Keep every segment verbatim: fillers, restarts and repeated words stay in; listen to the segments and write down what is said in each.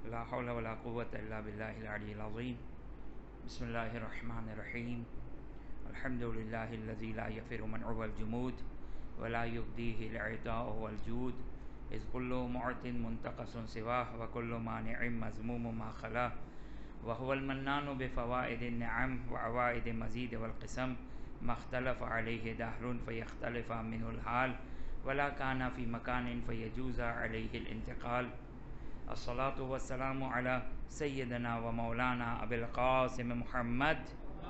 لا حول ولا قوة إلا بالله العلي العظيم. بسم الله الرحمن الرحيم. الحمد لله الذي لا يفر منعه الجمود ولا يبديه العطاء والجود، إذ كل معط منتقص سواه وكل مانع مذموم ما خلاه، وهو المنان بفوائد النعم وعوائد مزيد والقسم، ما اختلف عليه دهر فيختلف منه الحال ولا كان في مكان فيجوز عليه الانتقال. الصلاة والسلام على سيدنا ومولانا أبي القاسم محمد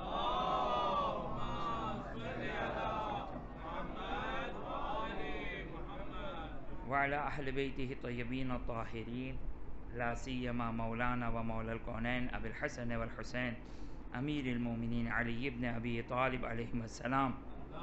وعلى أهل بيته الطيبين الطاهرين، لا سيما مولانا ومولى الكونين أبي الحسن والحسين أمير المؤمنين علي بن أبي طالب عليهم السلام.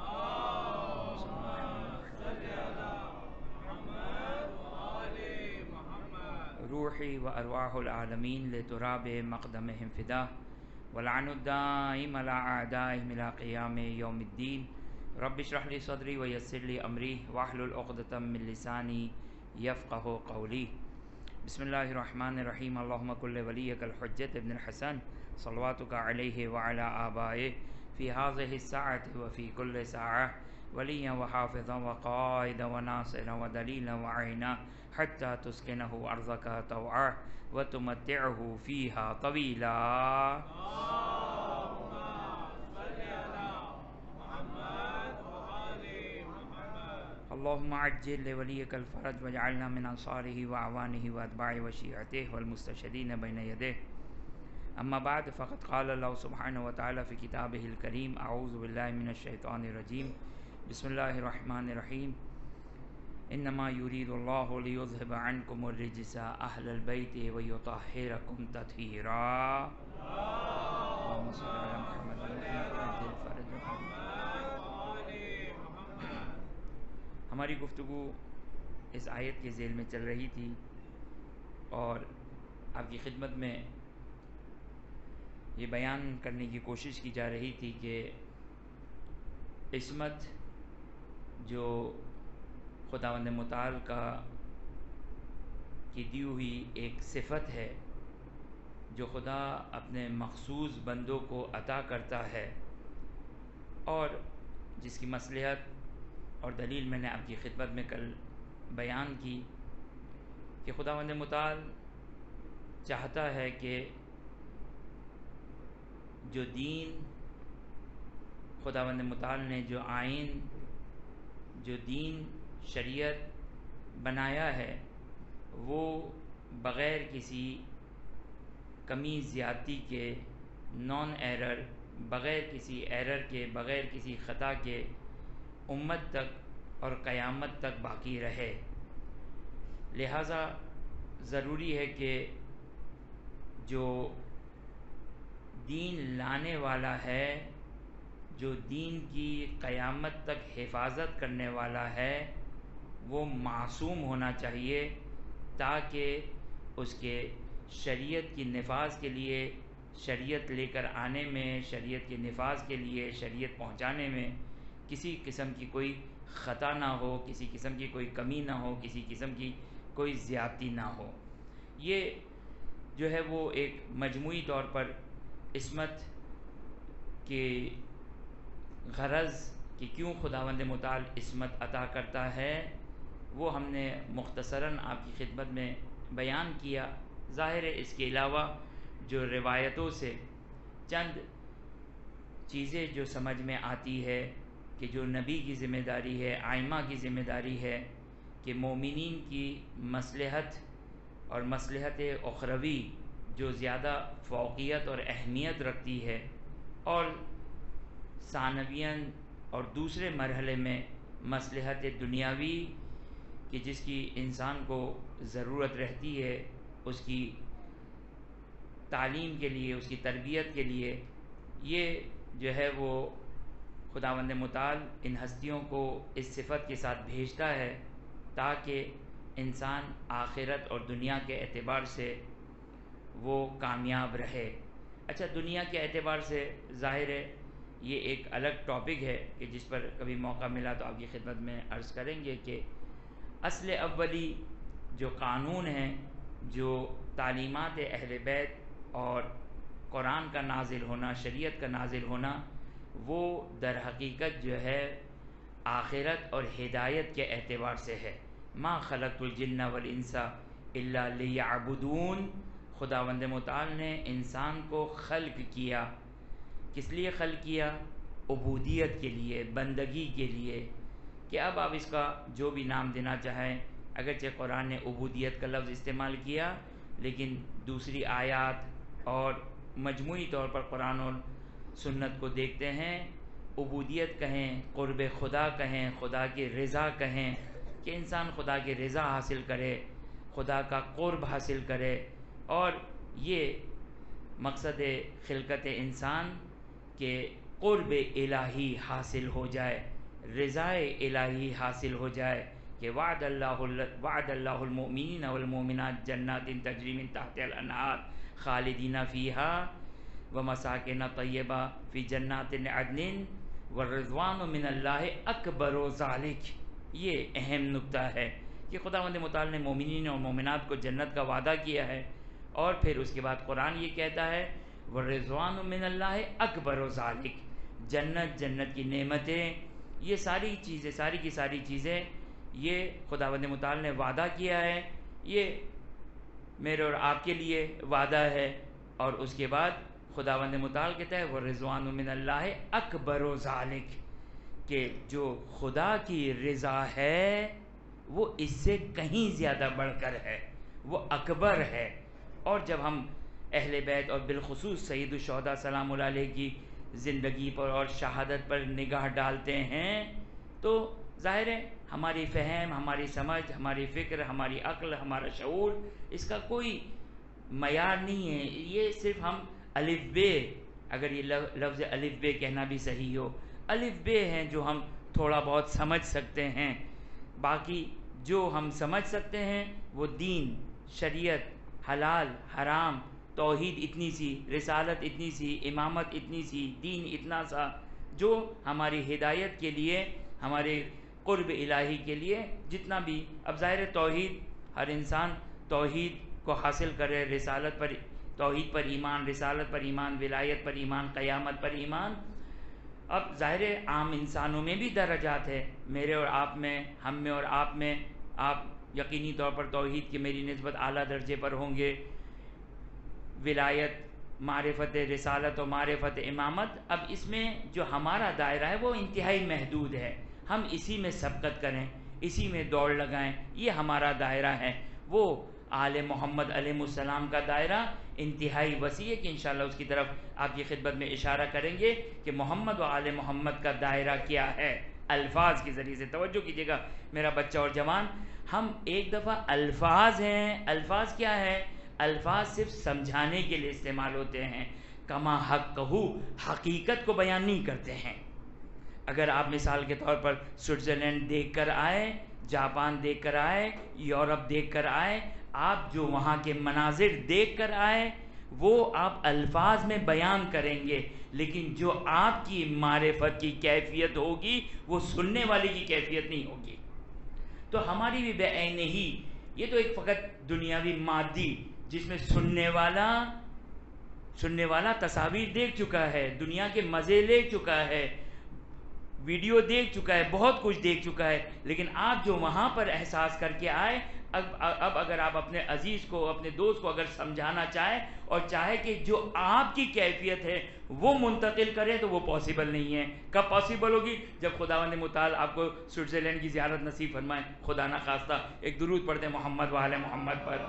روحي وأرواح العالمين لتراب مقدمهم فداه، ولعن الدائم على أعدائهم إلى قيام يوم الدين. رب اشرح لي صدري ويسر لي أمري واحلل عقدة من لساني يفقه قولي. بسم الله الرحمن الرحيم. اللهم كل وليك الحجة ابن الحسن صلواتك عليه وعلى آبائه في هذه الساعة وفي كل ساعة وليا وحافظا وقائدا وناصرا ودليلا وعينا حتى تسكنه أرضك طوعا وتمتعه فيها طويلا. اللهم عجل لوليك الفرج واجعلنا من أنصاره وأعوانه وأتباعه وشيعته والمستشهدين بين يديه. أما بعد، فقد قال الله سبحانه وتعالى في كتابه الكريم: أعوذ بالله من الشيطان الرجيم، بسم الله الرحمن الرحيم. إنما يريد الله ليذهب عنكم الرجس أهل البيت ويطهركم تطهيرا. اللهم صل على محمد وعجل فرجهم. ہماری گفتگو اس آیت کے ذیل میں چل رہی تھی اور آپ کی خدمت میں یہ بیان کرنے کی کوشش کی جا رہی تھی کہ عصمت جو خداوند متعال کا کی دی ہوئی ایک صفت ہے جو خدا اپنے مخصوص بندوں کو عطا کرتا ہے، اور جس کی مصلحت اور دلیل میں نے آپ کی خدمت میں کل بیان کی کہ خداوند متعال چاہتا ہے کہ جو دین خداوند متعال نے جو آئین جو دین شریعت بنایا ہے وہ بغیر کسی کمی زیادتی کے، نان ایرر، بغیر کسی ایرر کے، بغیر کسی خطا کے امت تک اور قیامت تک باقی رہے. لہٰذا ضروری ہے کہ جو دین لانے والا ہے، جو دین کی قیامت تک حفاظت کرنے والا ہے، وہ معصوم ہونا چاہیے تاکہ اس کے شریعت کی نفاذ کے لیے، شریعت لے کر آنے میں، شریعت کے نفاذ کے لیے، شریعت پہنچانے میں کسی قسم کی کوئی خطا نہ ہو، کسی قسم کی کوئی کمی نہ ہو، کسی قسم کی کوئی زیادتی نہ ہو. یہ جو ہے وہ ایک مجموعی طور پر عصمت کے غرض کہ کیوں خداوند متعال عصمت عطا کرتا ہے وہ ہم نے مختصراً آپ کی خدمت میں بیان کیا. ظاہر ہے اس کے علاوہ جو روایتوں سے چند چیزیں جو سمجھ میں آتی ہے کہ جو نبی کی ذمہ داری ہے، ائمہ کی ذمہ داری ہے کہ مومنین کی مصلحت اور مصلحت اخروی جو زیادہ فوقیت اور اہمیت رکھتی ہے، اور ثانویاً اور دوسرے مرحلے میں مصلحت دنیاوی کہ جس کی انسان کو ضرورت رہتی ہے اس کی تعلیم کے لیے، اس کی تربیت کے لیے، یہ جو ہے وہ خداوند متعال ان ہستیوں کو اس صفت کے ساتھ بھیجتا ہے تاکہ انسان آخرت اور دنیا کے اعتبار سے وہ کامیاب رہے. اچھا، دنیا کے اعتبار سے ظاہر ہے یہ ایک الگ ٹاپک ہے کہ جس پر کبھی موقع ملا تو آپ کی خدمت میں عرض کریں گے کہ اصل اولی جو قانون ہیں، جو تعلیمات اہل بیت اور قرآن کا نازل ہونا، شریعت کا نازل ہونا، وہ در حقیقت جو ہے آخرت اور ہدایت کے اعتبار سے ہے۔ ما خلقت الجن والانس الا لیعبدون، خداوند متعال نے انسان کو خلق کیا، کس لیے خلق کیا؟ عبودیت کے لیے، بندگی کے لیے، کہ اب آپ اس کا جو بھی نام دینا چاہیں، اگرچہ قرآن نے عبودیت کا لفظ استعمال کیا، لیکن دوسری آیات اور مجموعی طور پر قرآن اور سنت کو دیکھتے ہیں، عبودیت کہیں، قرب خدا کہیں، خدا کی رضا کہیں، کہ انسان خدا کی رضا حاصل کرے، خدا کا قرب حاصل کرے، اور یہ مقصد خلقت انسان کہ قرب الہی حاصل ہو جائے، رضا الہی حاصل ہو جائے، کہ وعد اللہ وعد اللہ المؤمنین والمؤمنات جنات تجری من تحتها الانہار خالدین فیہا ومساکن طیبہ فی جنات عدن والرضوان من اللہ اکبر ذالک۔ یہ اہم نکتہ ہے کہ خداوند متعال نے مومنین اور مومنات کو جنت کا وعدہ کیا ہے، اور پھر اس کے بعد قرآن یہ کہتا ہے والرضوان من اللہ اکبر ذالک، جنت، جنت کی نعمتیں، یہ ساری چیزیں، ساری کی ساری چیزیں یہ خداوند متعال نے وعدہ کیا ہے، یہ میرے اور آپ کے لیے وعدہ ہے۔ اور اس کے بعد خداوند متعال کہتا ہے والرضوان من اللہ اکبر ذالک، کہ جو خدا کی رضا ہے وہ اس سے کہیں زیادہ بڑھ کر ہے، وہ اکبر ہے۔ اور جب ہم اہل بیت اور بالخصوص سید الشہداء سلام اللہ علیہ کی زندگی پر اور شہادت پر نگاہ ڈالتے ہیں تو ظاہر ہے ہماری فہم، ہماری سمجھ، ہماری فکر، ہماری عقل، ہمارا شعور، اس کا کوئی معیار نہیں ہے۔ یہ صرف ہم الف بے، اگر یہ لفظ الف بے کہنا بھی صحیح ہو، الف بے ہیں جو ہم تھوڑا بہت سمجھ سکتے ہیں، باقی جو ہم سمجھ سکتے ہیں وہ دین، شریعت، حلال، حرام، توحید اتنی سی، رسالت اتنی سی، امامت اتنی سی، دین اتنا سا، جو ہماری ہدایت کے لیے، ہمارے قرب الہی کے لیے جتنا بھی، اب ظاہر توحید، ہر انسان توحید کو حاصل کرے، رسالت پر، توحید پر ایمان، رسالت پر ایمان، ولایت پر ایمان، قیامت پر ایمان۔ اب ظاہر عام انسانوں میں بھی درجات ہے، میرے اور آپ میں، ہم میں اور آپ میں، آپ یقینی طور پر توحید کی میری نسبت اعلیٰ درجے پر ہوں گے، ولایت، معرفت رسالت و معرفت امامت، اب اس میں جو ہمارا دائرہ ہے وہ انتہائی محدود ہے، ہم اسی میں سبقت کریں، اسی میں دوڑ لگائیں، یہ ہمارا دائرہ ہے۔ وہ آل محمد علیہ السلام کا دائرہ انتہائی وسیع ہے کہ انشاءاللہ اس کی طرف آپ کی خدمت میں اشارہ کریں گے کہ محمد و آل محمد کا دائرہ کیا ہے، الفاظ کے ذریعے سے۔ توجہ کیجیے گا میرا بچہ اور جوان، ہم ایک دفعہ الفاظ ہیں، الفاظ کیا ہے؟ الفاظ صرف سمجھانے کے لیے استعمال ہوتے ہیں، کما حق کہو، حقیقت کو بیان نہیں کرتے ہیں۔ اگر آپ مثال کے طور پر سوئٹزرلینڈ دیکھ کر آئے، جاپان دیکھ کر آئے، یورپ دیکھ کر آئے، آپ جو وہاں کے مناظر دیکھ کر آئے وہ آپ الفاظ میں بیان کریں گے، لیکن جو آپ کی معرفت کی کیفیت ہوگی وہ سننے والے کی کیفیت نہیں ہوگی۔ تو ہماری بھی بے عین ہی، یہ تو ایک فقط دنیاوی مادی، جس میں سننے والا سننے والا تصاویر دیکھ چکا ہے، دنیا کے مزے لے چکا ہے، ویڈیو دیکھ چکا ہے، بہت کچھ دیکھ چکا ہے، لیکن آپ جو وہاں پر احساس کر کے آئے، اب اب اگر آپ اپنے عزیز کو، اپنے دوست کو اگر سمجھانا چاہیں اور چاہے کہ جو آپ کی کیفیت ہے وہ منتقل کریں تو وہ پاسبل نہیں ہے۔ کب پاسبل ہوگی؟ جب خداوند متعال آپ کو سوئٹزرلینڈ کی زیارت نصیب فرمائیں، خدا نہ خواستہ۔ ایک درود پڑھتے ہیں محمد وآل محمد پر۔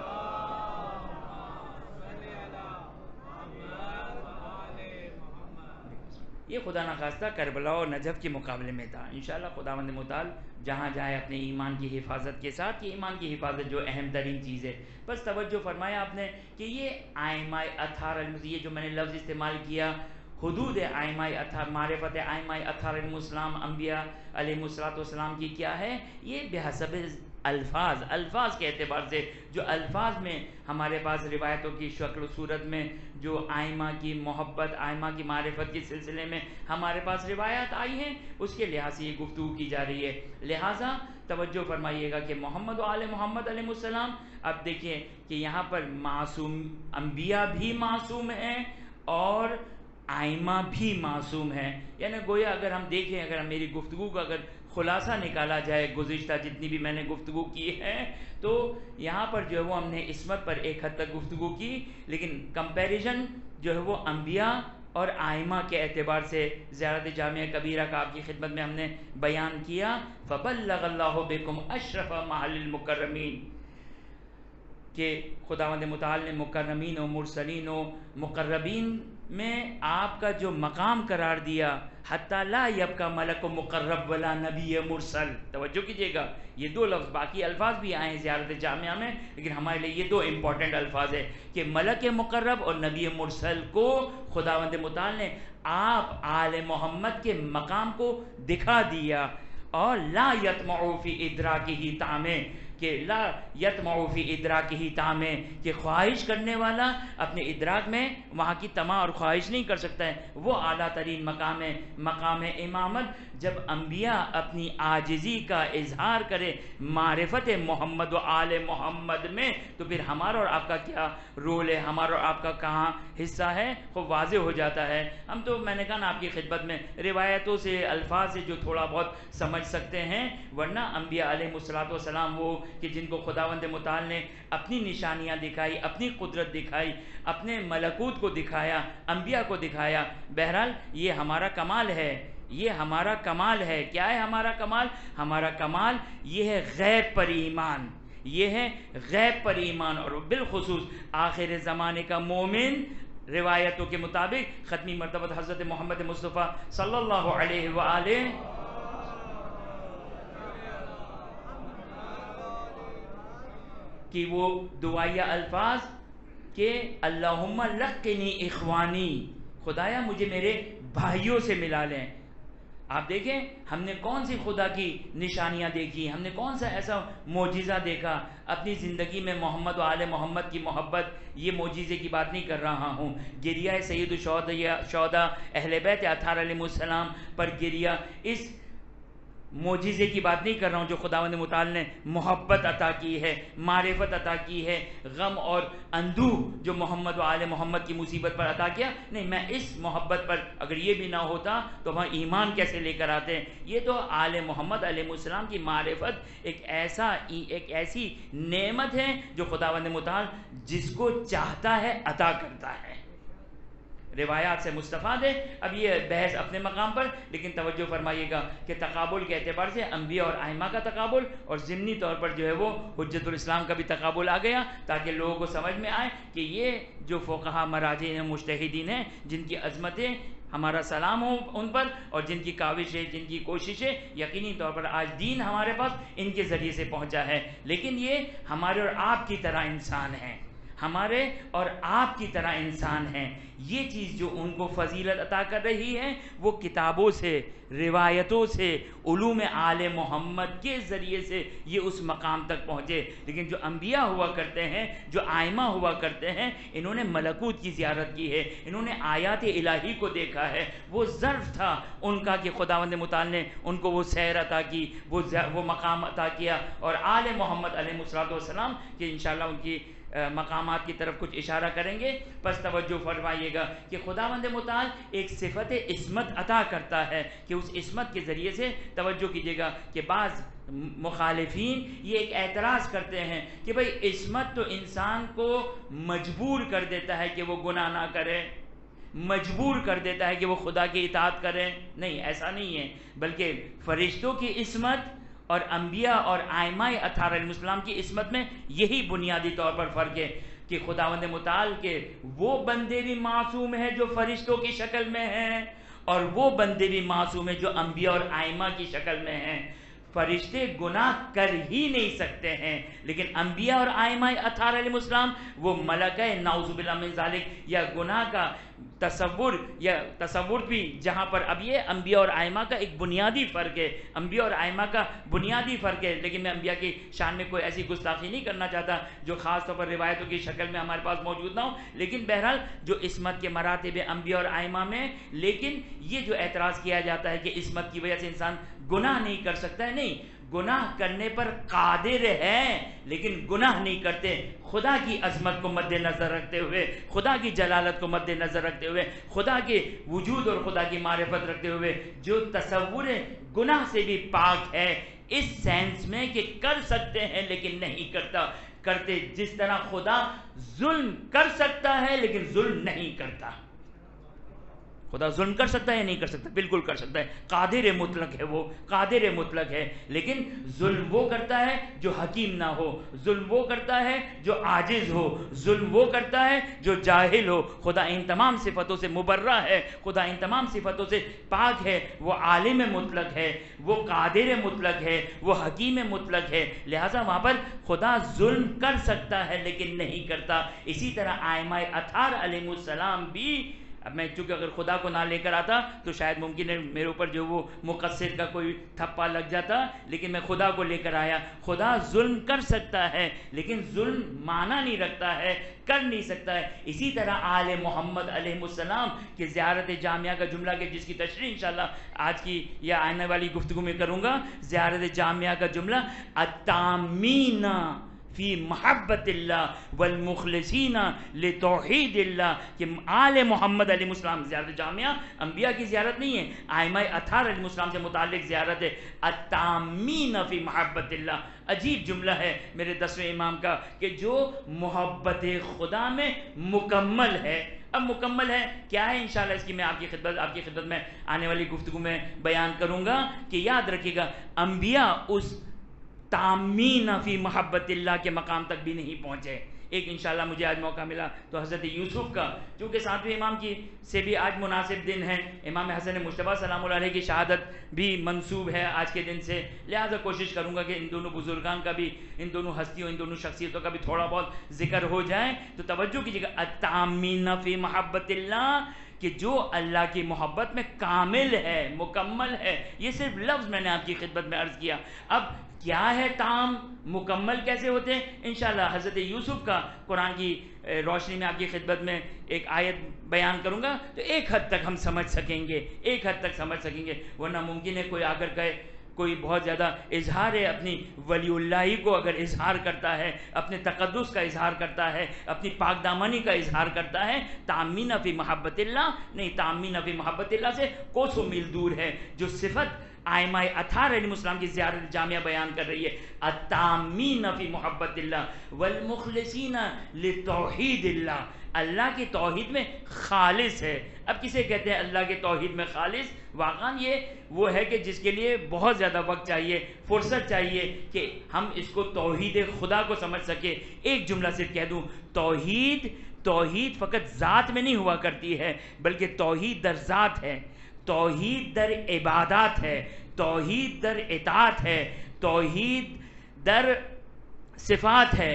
یہ خدا نخواستہ کربلا اور نجف کے مقابلے میں تھا۔ انشاءاللہ خداوند متعال جہاں جائے اپنے ایمان کی حفاظت کے ساتھ، یہ ایمان کی حفاظت جو اہم ترین چیز ہے۔ بس توجہ فرمایا آپ نے کہ یہ آئمہ اطہار، یہ جو میں نے لفظ استعمال کیا، حدود آئمہ اطہار، معرفت آئمہ اطہار علیہ السلام، انبیاء علیہ السلام کی کیا ہے؟ یہ بحسب الفاظ الفاظ کے اعتبار سے جو الفاظ میں ہمارے پاس روایتوں کی شکل و صورت میں جو آئمہ کی محبت، آئمہ کی معرفت کے سلسلے میں ہمارے پاس روایات آئی ہیں، اس کے لحاظ سے یہ گفتگو کی جا رہی ہے۔ لہٰذا توجہ فرمائیے گا کہ محمد و آل محمد علیہ السلام، اب دیکھیں کہ یہاں پر معصوم انبیاء بھی معصوم ہیں اور آئمہ بھی معصوم ہیں، یعنی گویا اگر ہم دیکھیں، اگر ہم میری گفتگو کا اگر خلاصہ نکالا جائے گزشتہ جتنی بھی میں نے گفتگو کی ہے، تو یہاں پر جو ہے وہ ہم نے عصمت پر ایک حد تک گفتگو کی، لیکن کمپیریزن جو ہے وہ انبیاء اور آئمہ کے اعتبار سے زیارت جامعہ کبیرہ کا آپ کی خدمت میں ہم نے بیان کیا۔ فَبَلَّغَ اللَّهُ بِكُمْ أَشْرَفَ مَحَلِ الْمُكَرَّمِينَ، کہ خداوند متعال نے مکرمین و مرسلین و مقربین میں آپ کا جو مقام قرار دیا، حتی لا یبقى ملک مقرب ولا نبی مرسل۔ توجہ کیجئے گا، یہ دو لفظ، باقی الفاظ بھی آئے ہیں زیارت جامعہ میں، لیکن ہمارے لیے یہ دو امپورٹنٹ الفاظ ہیں کہ ملک مقرب اور نبی مرسل کو خداوند متعال نے آپ آل محمد کے مقام کو دکھا دیا، اور لا یطمع فی ادراکہ طامع، کہ لا یطمع فی ادراکہ طامع، کہ خواہش کرنے والا اپنے ادراک میں وہاں کی طمع اور خواہش نہیں کر سکتا ہے۔ وہ اعلیٰ ترین مقام ہے، مقام امامت۔ جب انبیاء اپنی عاجزی کا اظہار کرے معرفت محمد و آل محمد میں، تو پھر ہمارا اور آپ کا کیا رول ہے، ہمارا اور آپ کا کہاں حصہ ہے، وہ واضح ہو جاتا ہے۔ ہم تو میں نے کہا نا آپ کی خدمت میں روایتوں سے، الفاظ سے جو تھوڑا بہت سمجھ سکتے ہیں، ورنہ انبیاء علیہ الصلوۃ والسلام وہ کہ جن کو خداوند متعال نے اپنی نشانیاں دکھائی، اپنی قدرت دکھائی، اپنے ملکوت کو دکھایا، انبیاء کو دکھایا۔ بہرحال یہ ہمارا کمال ہے، یہ ہمارا کمال ہے۔ کیا ہے ہمارا کمال؟ ہمارا کمال یہ ہے غیب پر ایمان، یہ ہے غیب پر ایمان، اور بالخصوص آخر زمانے کا مومن روایتوں کے مطابق ختمی مرتبہ حضرت محمد مصطفیٰ صلی اللہ علیہ وآلہ کہ وہ دعائیہ الفاظ کہ اللہم لقنی اخوانی، خدایا مجھے میرے بھائیوں سے ملا لیں۔ آپ دیکھیں ہم نے کون سی خدا کی نشانیاں دیکھی، ہم نے کون سا ایسا معجزہ دیکھا اپنی زندگی میں۔ محمد و آل محمد کی محبت، یہ معجزے کی بات نہیں کر رہا ہوں، گریہ سید الشہداء اہل بیت اطہار علیہ السلام پر گریہ، اس معجزے کی بات نہیں کر رہا ہوں جو خداوند متعال نے محبت عطا کی ہے، معرفت عطا کی ہے، غم اور اندوہ جو محمد و آل محمد کی مصیبت پر عطا کیا، نہیں، میں اس محبت پر اگر یہ بھی نہ ہوتا تو وہاں ایمان کیسے لے کر آتے ہیں۔ یہ تو آل محمد علیہ السلام کی معرفت ایک ایسا ایک ایسی نعمت ہے جو خداوند متعال جس کو چاہتا ہے عطا کرتا ہے۔ روایات سے مستفاد ہے۔ اب یہ بحث اپنے مقام پر، لیکن توجہ فرمائیے گا کہ تقابل کے اعتبار سے انبیاء اور ائمہ کا تقابل، اور ضمنی طور پر جو ہے وہ حجت الاسلام کا بھی تقابل آ گیا، تاکہ لوگوں کو سمجھ میں آئے کہ یہ جو فقہا مراجع ہیں، مجتہدین ہیں، جن کی عظمتیں ہمارا سلام ہو ان پر، اور جن کی کاوشیں، جن کی کوششیں یقینی طور پر آج دین ہمارے پاس ان کے ذریعے سے پہنچا ہے، لیکن یہ ہمارے اور آپ کی طرح انسان ہیں، ہمارے اور آپ کی طرح انسان ہیں۔ یہ چیز جو ان کو فضیلت عطا کر رہی ہے وہ کتابوں سے، روایتوں سے، علوم آل محمد کے ذریعے سے یہ اس مقام تک پہنچے۔ لیکن جو انبیاء ہوا کرتے ہیں، جو آئمہ ہوا کرتے ہیں، انہوں نے ملکوت کی زیارت کی ہے، انہوں نے آیات الہی کو دیکھا ہے۔ وہ ظرف تھا ان کا کہ خداوند متعال نے ان کو وہ سیر عطا کی، وہ وہ مقام عطا کیا، اور آل محمد علیہ الصلوۃ والسلام کہ انشاءاللہ ان کی مقامات کی طرف کچھ اشارہ کریں گے۔ پس توجہ فرمائیے گا کہ خداوند متعال ایک صفت عصمت عطا کرتا ہے کہ اس عصمت کے ذریعے سے، توجہ کیجیے گا کہ بعض مخالفین یہ ایک اعتراض کرتے ہیں کہ بھئی عصمت تو انسان کو مجبور کر دیتا ہے کہ وہ گناہ نہ کرے، مجبور کر دیتا ہے کہ وہ خدا کی اطاعت کرے۔ نہیں، ایسا نہیں ہے، بلکہ فرشتوں کی عصمت اور انبیاء اور ائمہ اطہار علیہ السلام کی عصمت میں یہی بنیادی طور پر فرق ہے کہ خداوند متعال کے وہ بندے بھی معصوم ہیں جو فرشتوں کی شکل میں ہیں، اور وہ بندے بھی معصوم ہیں جو انبیاء اور ائمہ کی شکل میں ہیں۔ فرشتے گناہ کر ہی نہیں سکتے ہیں، لیکن انبیاء اور ائمہ اطہار علیہ السلام وہ ملکہ نعوذ باللہ من ذالک یا گناہ کا تصور یا تصور بھی جہاں پر اب یہ انبیاء اور ائمہ کا ایک بنیادی فرق ہے، انبیاء اور ائمہ کا بنیادی فرق ہے، لیکن میں انبیاء کی شان میں کوئی ایسی گستاخی نہیں کرنا چاہتا جو خاص طور پر روایتوں کی شکل میں ہمارے پاس موجود نہ ہو، لیکن بہرحال جو عصمت کے مراتب ہیں انبیاء اور ائمہ میں، لیکن یہ جو اعتراض کیا جاتا ہے کہ عصمت کی وجہ سے انسان گناہ نہیں کر سکتا ہے، نہیں، گناہ کرنے پر قادر ہے لیکن گناہ نہیں کرتے، خدا کی عظمت کو مد نظر رکھتے ہوئے، خدا کی جلالت کو مد نظر رکھتے ہوئے، خدا کے وجود اور خدا کی معرفت رکھتے ہوئے جو تصور گناہ سے بھی پاک ہے، اس سینس میں کہ کر سکتے ہیں لیکن نہیں کرتا کرتے، جس طرح خدا ظلم کر سکتا ہے لیکن ظلم نہیں کرتا۔ خدا ظلم کر سکتا ہے یا نہیں کر سکتا؟ بالکل کر سکتا ہے، قادر مطلق ہے، وہ قادر مطلق ہے، لیکن ظلم وہ کرتا ہے جو حکیم نہ ہو، ظلم وہ کرتا ہے جو عاجز ہو، ظلم وہ کرتا ہے جو جاہل ہو۔ خدا ان تمام صفتوں سے مبرہ ہے، خدا ان تمام صفتوں سے پاک ہے، وہ عالم مطلق ہے، وہ قادر مطلق ہے، وہ حکیم مطلق ہے، لہٰذا وہاں پر خدا ظلم کر سکتا ہے لیکن نہیں کرتا۔ اسی طرح ائمہ اطہار علیہ السلام بھی، اب میں چونکہ اگر خدا کو نہ لے کر آتا تو شاید ممکن ہے میرے اوپر جو وہ مقصر کا کوئی تھپا لگ جاتا، لیکن میں خدا کو لے کر آیا۔ خدا ظلم کر سکتا ہے لیکن ظلم معنی نہیں رکھتا ہے، کر نہیں سکتا ہے۔ اسی طرح آل محمد علیہ السلام کی زیارت جامعہ کا جملہ کہ جس کی تشریح انشاءاللہ آج کی یا آنے والی گفتگو میں کروں گا، زیارت جامعہ کا جملہ التامین فی محبت اللہ والمخلصین لتوحید اللہ، کہ آل محمد علیہ السلام زیارت جامعہ انبیاء کی زیارت نہیں ہے، ائمہ اطہار علیہ السلام سے متعلق زیارت ہے، التامین فی محبت اللہ۔ عجیب جملہ ہے میرے دسویں امام کا کہ جو محبت خدا میں مکمل ہے۔ اب مکمل ہے کیا ہے، انشاءاللہ اس کی میں آپ کی خدمت آپ کی خدمت میں آنے والی گفتگو میں بیان کروں گا کہ یاد رکھیے گا انبیاء اس تامین فی محبت اللہ کے مقام تک بھی نہیں پہنچے۔ ایک انشاءاللہ مجھے آج موقع ملا تو حضرت یوسف کا، چونکہ ساتویں امام کی سے بھی آج مناسب دن ہے، امام حسن مجتبیٰ سلام اللہ علیہ کی شہادت بھی منسوب ہے آج کے دن سے، لہذا کوشش کروں گا کہ ان دونوں بزرگان کا بھی، ان دونوں ہستیوں ان دونوں شخصیتوں کا بھی تھوڑا بہت ذکر ہو جائے۔ تو توجہ کیجیے گا، التامین فی محبت اللہ، کہ جو اللہ کی محبت میں کامل ہے، مکمل ہے۔ یہ صرف لفظ میں نے آپ کی خدمت میں عرض کیا۔ اب کیا ہے تام، مکمل کیسے ہوتے ہیں، انشاءاللہ حضرت یوسف کا قرآن کی روشنی میں آپ کی خدمت میں ایک آیت بیان کروں گا تو ایک حد تک ہم سمجھ سکیں گے، ایک حد تک سمجھ سکیں گے، ورنہ ممکن ہے کوئی آ کر کہے، کوئی بہت زیادہ اظہار ہے اپنی ولی اللہ کو اگر اظہار کرتا ہے، اپنے تقدس کا اظہار کرتا ہے، اپنی پاک دامنی کا اظہار کرتا ہے، تامین فی محبت اللہ نہیں، تامین فی محبت اللہ سے کوسوں میل دور ہے۔ جو صفت ائمہ اطہار علیہ السلام کی زیارت جامعہ بیان کر رہی ہے، التامین فی محبت اللہ والمخلصین لتوحید اللہ، اللہ کی توحید میں خالص ہے۔ اب کسے کہتے ہیں اللہ کے توحید میں خالص؟ واقعاً یہ وہ ہے کہ جس کے لیے بہت زیادہ وقت چاہیے، فرصت چاہیے کہ ہم اس کو توحید خدا کو سمجھ سکے۔ ایک جملہ صرف کہہ دوں، توحید توحید فقط ذات میں نہیں ہوا کرتی ہے، بلکہ توحید در ذات ہے، توحید در عبادات ہے، توحید در اطاعت ہے، توحید در صفات ہے،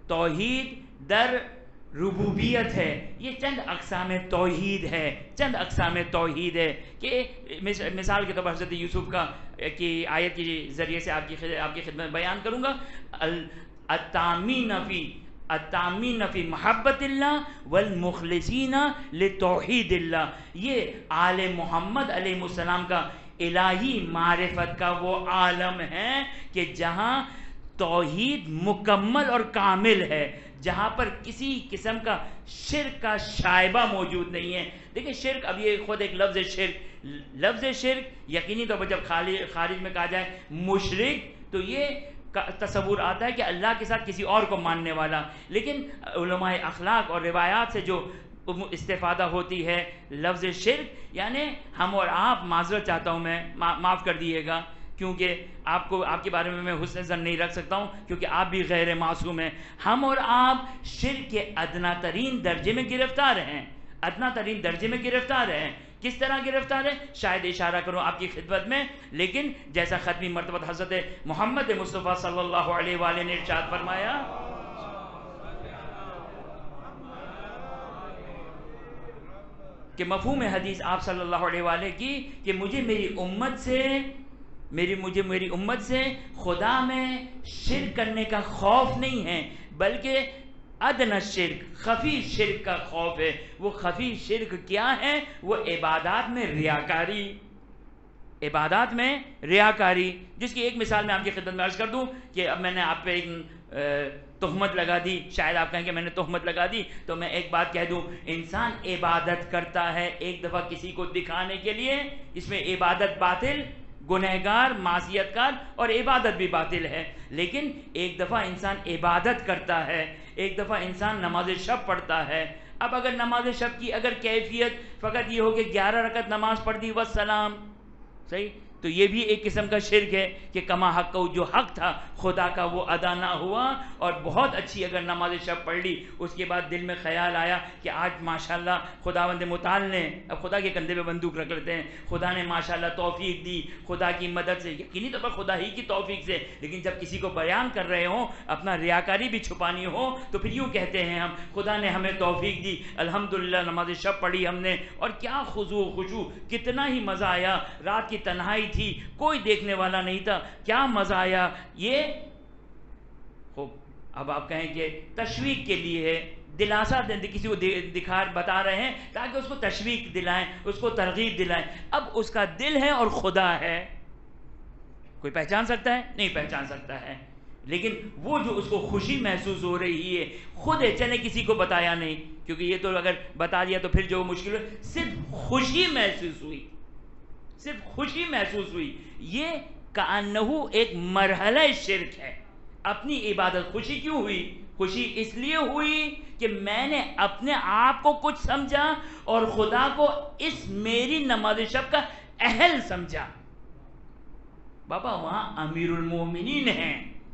توحید در ربوبیت ہے۔ یہ چند اقسام توحید ہے، چند اقسام توحید ہے کہ مثال کے طور پر حضرت یوسف کا کی آیت کے ذریعے سے آپ کی آپ کی خدمت میں بیان کروں گا، التامین فی التامین فی محبت اللہ والمخلصین لتوحید اللہ۔ یہ آل محمد علیہ السلام کا الہی معرفت کا وہ عالم ہے کہ جہاں توحید مکمل اور کامل ہے، جہاں پر کسی قسم کا شرک کا شائبہ موجود نہیں ہے۔ دیکھیں شرک، اب یہ خود ایک لفظ شرک، لفظ شرک یقینی طور پر جب خارج میں کہا جائے مشرک تو یہ تصور آتا ہے کہ اللہ کے ساتھ کسی اور کو ماننے والا، لیکن علماء اخلاق اور روایات سے جو استفادہ ہوتی ہے لفظ شرک، یعنی ہم اور آپ، معذرت چاہتا ہوں میں، معاف کر دیئے گا کیونکہ آپ کو آپ کے بارے میں میں حسن ظن نہیں رکھ سکتا ہوں کیونکہ آپ بھی غیر معصوم ہیں، ہم اور آپ شرک کے ادنا ترین درجے میں گرفتار ہیں، ادنا ترین درجے میں گرفتار ہیں۔ کس طرح گرفتار ہے شاید اشارہ کروں آپ کی خدمت میں، لیکن جیسا ختمی مرتبہ حضرت محمد مصطفیٰ صلی اللہ علیہ وآلہ نے ارشاد فرمایا، کہ مفہوم حدیث آپ صلی اللہ علیہ وآلہ کی کہ مجھے میری امت سے میری مجھے میری امت سے خدا میں شرک کرنے کا خوف نہیں ہے، بلکہ ادنی شرک، خفی شرک کا خوف ہے۔ وہ خفی شرک کیا ہے؟ وہ عبادات میں ریاکاری، عبادات میں ریاکاری، جس کی ایک مثال میں آپ کی خدمت میں عرض کر دوں کہ اب میں نے آپ پہ ایک تہمت لگا دی، شاید آپ کہیں کہ میں نے تہمت لگا دی، تو میں ایک بات کہہ دوں، انسان عبادت کرتا ہے ایک دفعہ کسی کو دکھانے کے لیے، اس میں عبادت باطل، گنہگار، معصیت کار اور عبادت بھی باطل ہے، لیکن ایک دفعہ انسان عبادت کرتا ہے، ایک دفعہ انسان نماز شب پڑھتا ہے۔ اب اگر نماز شب کی اگر کیفیت فقط یہ ہو کہ گیارہ رکعت نماز پڑھ دی والسلام، صحیح، تو یہ بھی ایک قسم کا شرک ہے کہ کما حق کو جو حق تھا خدا کا وہ ادا نہ ہوا، اور بہت اچھی اگر نماز شب پڑھ لی، اس کے بعد دل میں خیال آیا کہ آج ماشاءاللہ خداوند متعال نے، اب خدا کے کندھے پہ بندوق رکھ لیتے ہیں، خدا نے ماشاءاللہ توفیق دی، خدا کی مدد سے، یقینی طور پر خدا ہی کی توفیق سے، لیکن جب کسی کو بیان کر رہے ہوں، اپنا ریاکاری بھی چھپانی ہو، تو پھر یوں کہتے ہیں ہم خدا نے ہمیں توفیق دی، الحمدللہ نماز شب پڑھی ہم نے، اور کیا خضوع و خشوع، کتنا ہی مزہ آیا، رات کی تنہائی تھی، کوئی دیکھنے والا نہیں تھا، کیا مزہ آیا۔ یہ خوب، اب آپ کہیں کہ تشویق کے لیے ہے، دلاسا کسی کو دکھا بتا رہے ہیں تاکہ اس کو تشویق دلائیں، اس کو ترغیب دلائیں، اب اس کا دل ہے اور خدا ہے، کوئی پہچان سکتا ہے؟ نہیں پہچان سکتا ہے، لیکن وہ جو اس کو خوشی محسوس ہو رہی ہے، خود ہے، چلے کسی کو بتایا نہیں، کیونکہ یہ تو اگر بتا دیا تو پھر جو مشکل ہے، صرف خوشی محسوس ہوئی، صرف خوشی محسوس ہوئی، یہ کأنہو ایک مرحلہ شرک ہے۔ اپنی عبادت خوشی کیوں ہوئی؟ خوشی اس لیے ہوئی کہ میں نے اپنے آپ کو کچھ سمجھا اور خدا کو اس میری نماز شب کا اہل سمجھا۔ بابا وہاں امیر المومنین ہیں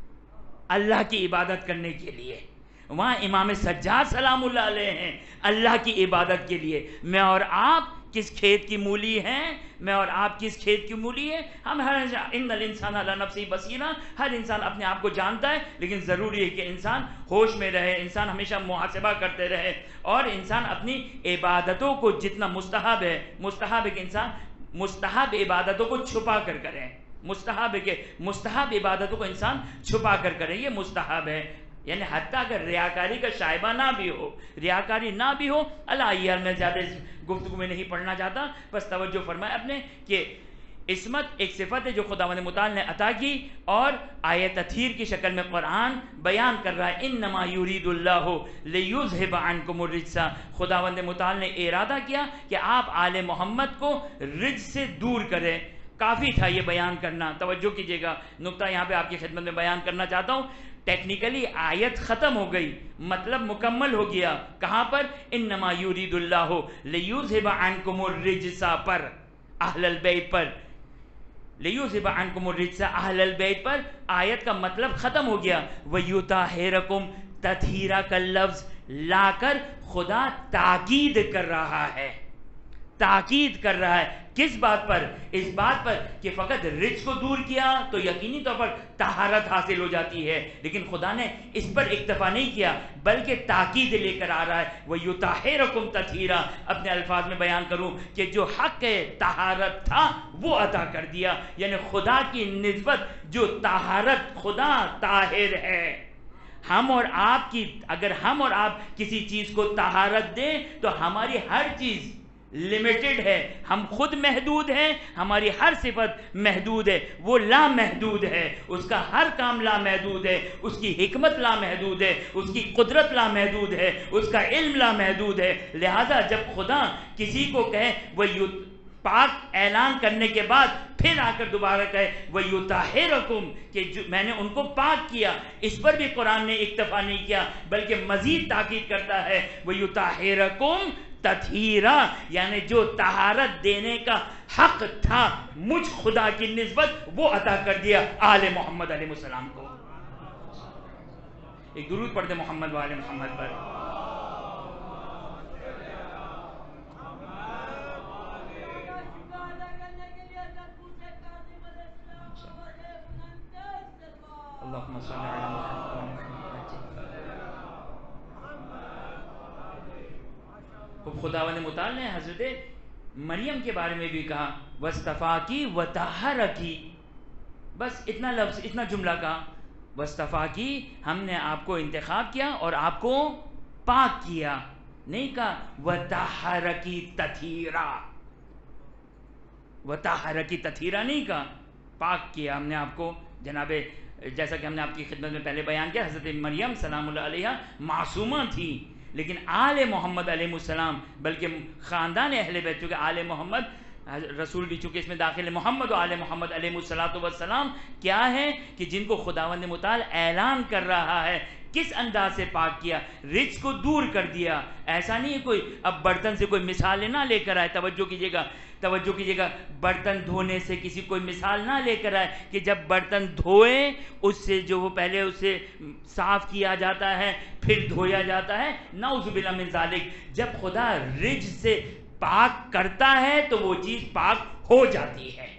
اللہ کی عبادت کرنے کے لیے، وہاں امام سجاد سلام اللہ علیہ ہیں اللہ کی عبادت کے لیے، میں اور آپ کس کھیت کی مولی ہیں، میں اور آپ کس کھیت کی مولی ہیں، ہم ہر ان الانسان علی نفسہ بصیرہ، ہر انسان اپنے آپ کو جانتا ہے، لیکن ضروری ہے کہ انسان ہوش میں رہے، انسان ہمیشہ محاسبہ کرتے رہے، اور انسان اپنی عبادتوں کو جتنا مستحب ہے، مستحب ہے کہ انسان مستحب عبادتوں کو چھپا کر کریں، مستحب ہے کہ مستحب عبادتوں کو انسان چھپا کر کریں، یہ مستحب ہے، یعنی حتیٰ اگر ریاکاری کا شائبہ نہ بھی ہو، ریاکاری نہ بھی ہو، اللہ یار میں زیادہ اس گفتگو میں نہیں پڑھنا چاہتا، بس توجہ فرمائے اپنے کہ عصمت ایک صفت ہے جو خداوند متعال نے عطا کی، اور آیت تطہیر کی شکل میں قرآن بیان کر رہا ہے، انما یرید اللہ لیذھب عنکم الرجس، خداوند متعال نے ارادہ کیا کہ آپ آل محمد کو رجس سے دور کریں۔ کافی تھا یہ بیان کرنا، توجہ کیجئے گا، نقطہ یہاں پہ آپ کی خدمت میں بیان کرنا چاہتا ہوں، ٹیکنیکلی آیت ختم ہو گئی، مطلب مکمل ہو گیا، کہاں پر؟ انما یرید اللہ لیذھب عنکم الرجس پر، اہل البیت پر، لیذھب عنکم الرجس اہل البیت پر، آیت کا مطلب ختم ہو گیا۔ ویطہرکم تطہیرا کا لفظ لا کر خدا تاکید کر رہا ہے، تاکید کر رہا ہے، کس بات پر؟ اس بات پر کہ فقط رجس کو دور کیا تو یقینی طور پر طہارت حاصل ہو جاتی ہے، لیکن خدا نے اس پر اکتفا نہیں کیا بلکہ تاکید لے کر آ رہا ہے، وَيُطَهِّرَكُمْ تَطْهِيرًا، اپنے الفاظ میں بیان کروں کہ جو حق طہارت تھا وہ عطا کر دیا، یعنی خدا کی نسبت جو طہارت، خدا طاہر ہے، ہم اور آپ کی، اگر ہم اور آپ کسی چیز کو طہارت دیں تو ہماری ہر چیز لمیٹڈ ہے، ہم خود محدود ہیں، ہماری ہر صفت محدود ہے، وہ لا محدود ہے، اس کا ہر کام لا محدود ہے، اس کی حکمت لا محدود ہے، اس کی قدرت لا محدود ہے، اس کا علم لا محدود ہے، لہذا جب خدا کسی کو کہے وہ پاک اعلان کرنے کے بعد پھر آ کر دوبارہ کہے وَيُطَهِّرَكُمْ کہ جو میں نے ان کو پاک کیا، اس پر بھی قرآن نے اکتفا نہیں کیا بلکہ مزید تاکید کرتا ہے وَيُطَهِّرَكُمْ تطہیرا، یعنی جو طہارت دینے کا حق تھا مجھ خدا کی نسبت وہ عطا کر دیا آل محمد علیہ السلام کو۔ ایک درود پڑھ دے محمد و آل محمد پر۔ اللہم صلی علی محمد۔ خداوند متعال نے حضرت مریم کے بارے میں بھی کہا وَاسْتَفَاكِ وَطَهَّرَكِ، بس اتنا لفظ، اتنا جملہ کہا، وَاسْتَفَاكِ، ہم نے آپ کو انتخاب کیا اور آپ کو پاک کیا، نہیں کہا وَطَهَّرَكِ تَطْهِيرًا، وَطَهَّرَكِ تَطْهِيرًا نہیں کہا، پاک کیا ہم نے آپ کو۔ جناب جیسا کہ ہم نے آپ کی خدمت میں پہلے بیان کیا، حضرت مریم سلام اللہ علیہا معصومہ تھی، لیکن آل محمد علیہ السلام، بلکہ خاندان اہل بیت، چونکہ آل محمد رسول بھی چونکہ اس میں داخل ہے، محمد و آل محمد علیہ السلام کیا ہے کہ جن کو خداوند متعال اعلان کر رہا ہے کس انداز سے پاک کیا، رجس کو دور کر دیا۔ ایسا نہیں ہے کوئی اب برتن سے کوئی مثال نہ لے کر آئے، توجہ کیجئے گا توجہ کیجئے گا برتن دھونے سے کسی کوئی مثال نہ لے کر آئے کہ جب برتن دھوئے اس سے جو وہ پہلے اسے صاف کیا جاتا ہے پھر دھویا جاتا ہے، نعوذ باللہ من ذالک۔ جب خدا رجس سے پاک کرتا ہے تو وہ چیز پاک ہو جاتی ہے۔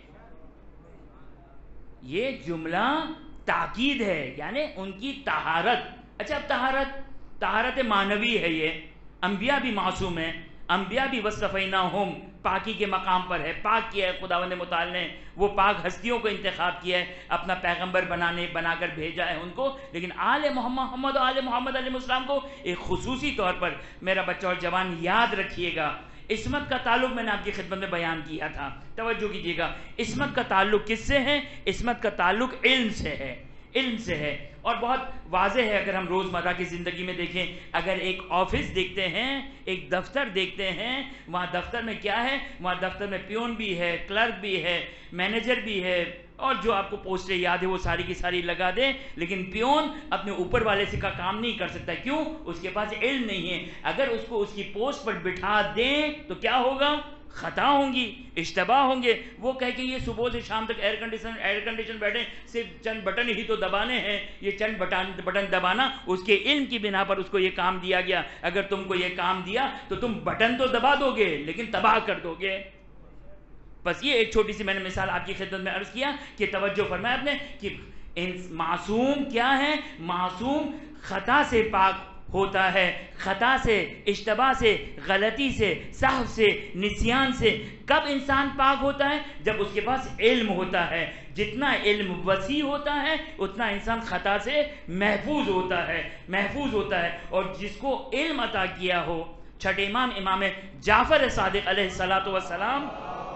یہ جملہ تاکید ہے، یعنی ان کی طہارت۔ اچھا اب طہارت طہارت معنوی ہے، یہ انبیاء بھی معصوم ہیں، انبیاء بھی وصفیناہم پاکی کے مقام پر ہے، پاک کیا ہے خداوند متعال نے، وہ پاک ہستیوں کو انتخاب کیا ہے، اپنا پیغمبر بنانے بنا کر بھیجا ہے ان کو، لیکن آل محمد و آل محمد علیہ السلام کو ایک خصوصی طور پر، میرا بچہ اور جوان یاد رکھیے گا، عصمت کا تعلق میں نے آپ کی خدمت میں بیان کیا تھا، توجہ کیجیے گا، عصمت کا تعلق کس سے ہے؟ عصمت کا تعلق علم سے ہے، علم سے ہے، اور بہت واضح ہے۔ اگر ہم روزمرہ کی زندگی میں دیکھیں، اگر ایک آفس دیکھتے ہیں، ایک دفتر دیکھتے ہیں، وہاں دفتر میں کیا ہے؟ وہاں دفتر میں پیون بھی ہے، کلرک بھی ہے، مینیجر بھی ہے، اور جو آپ کو پوسٹیں یاد ہے وہ ساری کی ساری لگا دیں، لیکن پیون اپنے اوپر والے سے کا کام نہیں کر سکتا، کیوں؟ اس کے پاس علم نہیں ہے۔ اگر اس کو اس کی پوسٹ پر بٹھا دیں تو کیا ہوگا؟ خطا ہوں گی، اشتباہ ہوں گے۔ وہ کہے کہ یہ صبح سے شام تک ایئر کنڈیشن ایئر کنڈیشن بیٹھے، صرف چند بٹن ہی تو دبانے ہیں، یہ چند بٹن بٹن دبانا اس کے علم کی بنا پر اس کو یہ کام دیا گیا۔ اگر تم کو یہ کام دیا تو تم بٹن تو دبا دو گے لیکن تباہ کر دو گے۔ بس یہ ایک چھوٹی سی میں نے مثال آپ کی خدمت میں عرض کیا کہ توجہ فرمایا آپ نے کہ معصوم کیا ہے؟ معصوم خطا سے پاک ہوتا ہے، خطا سے، اشتباہ سے، غلطی سے، سہو سے، نسیان سے۔ کب انسان پاک ہوتا ہے؟ جب اس کے پاس علم ہوتا ہے۔ جتنا علم وسیع ہوتا ہے اتنا انسان خطا سے محفوظ ہوتا ہے محفوظ ہوتا ہے اور جس کو علم عطا کیا ہو، چھٹے امام امام جعفر صادق علیہ الصلوۃ والسلام،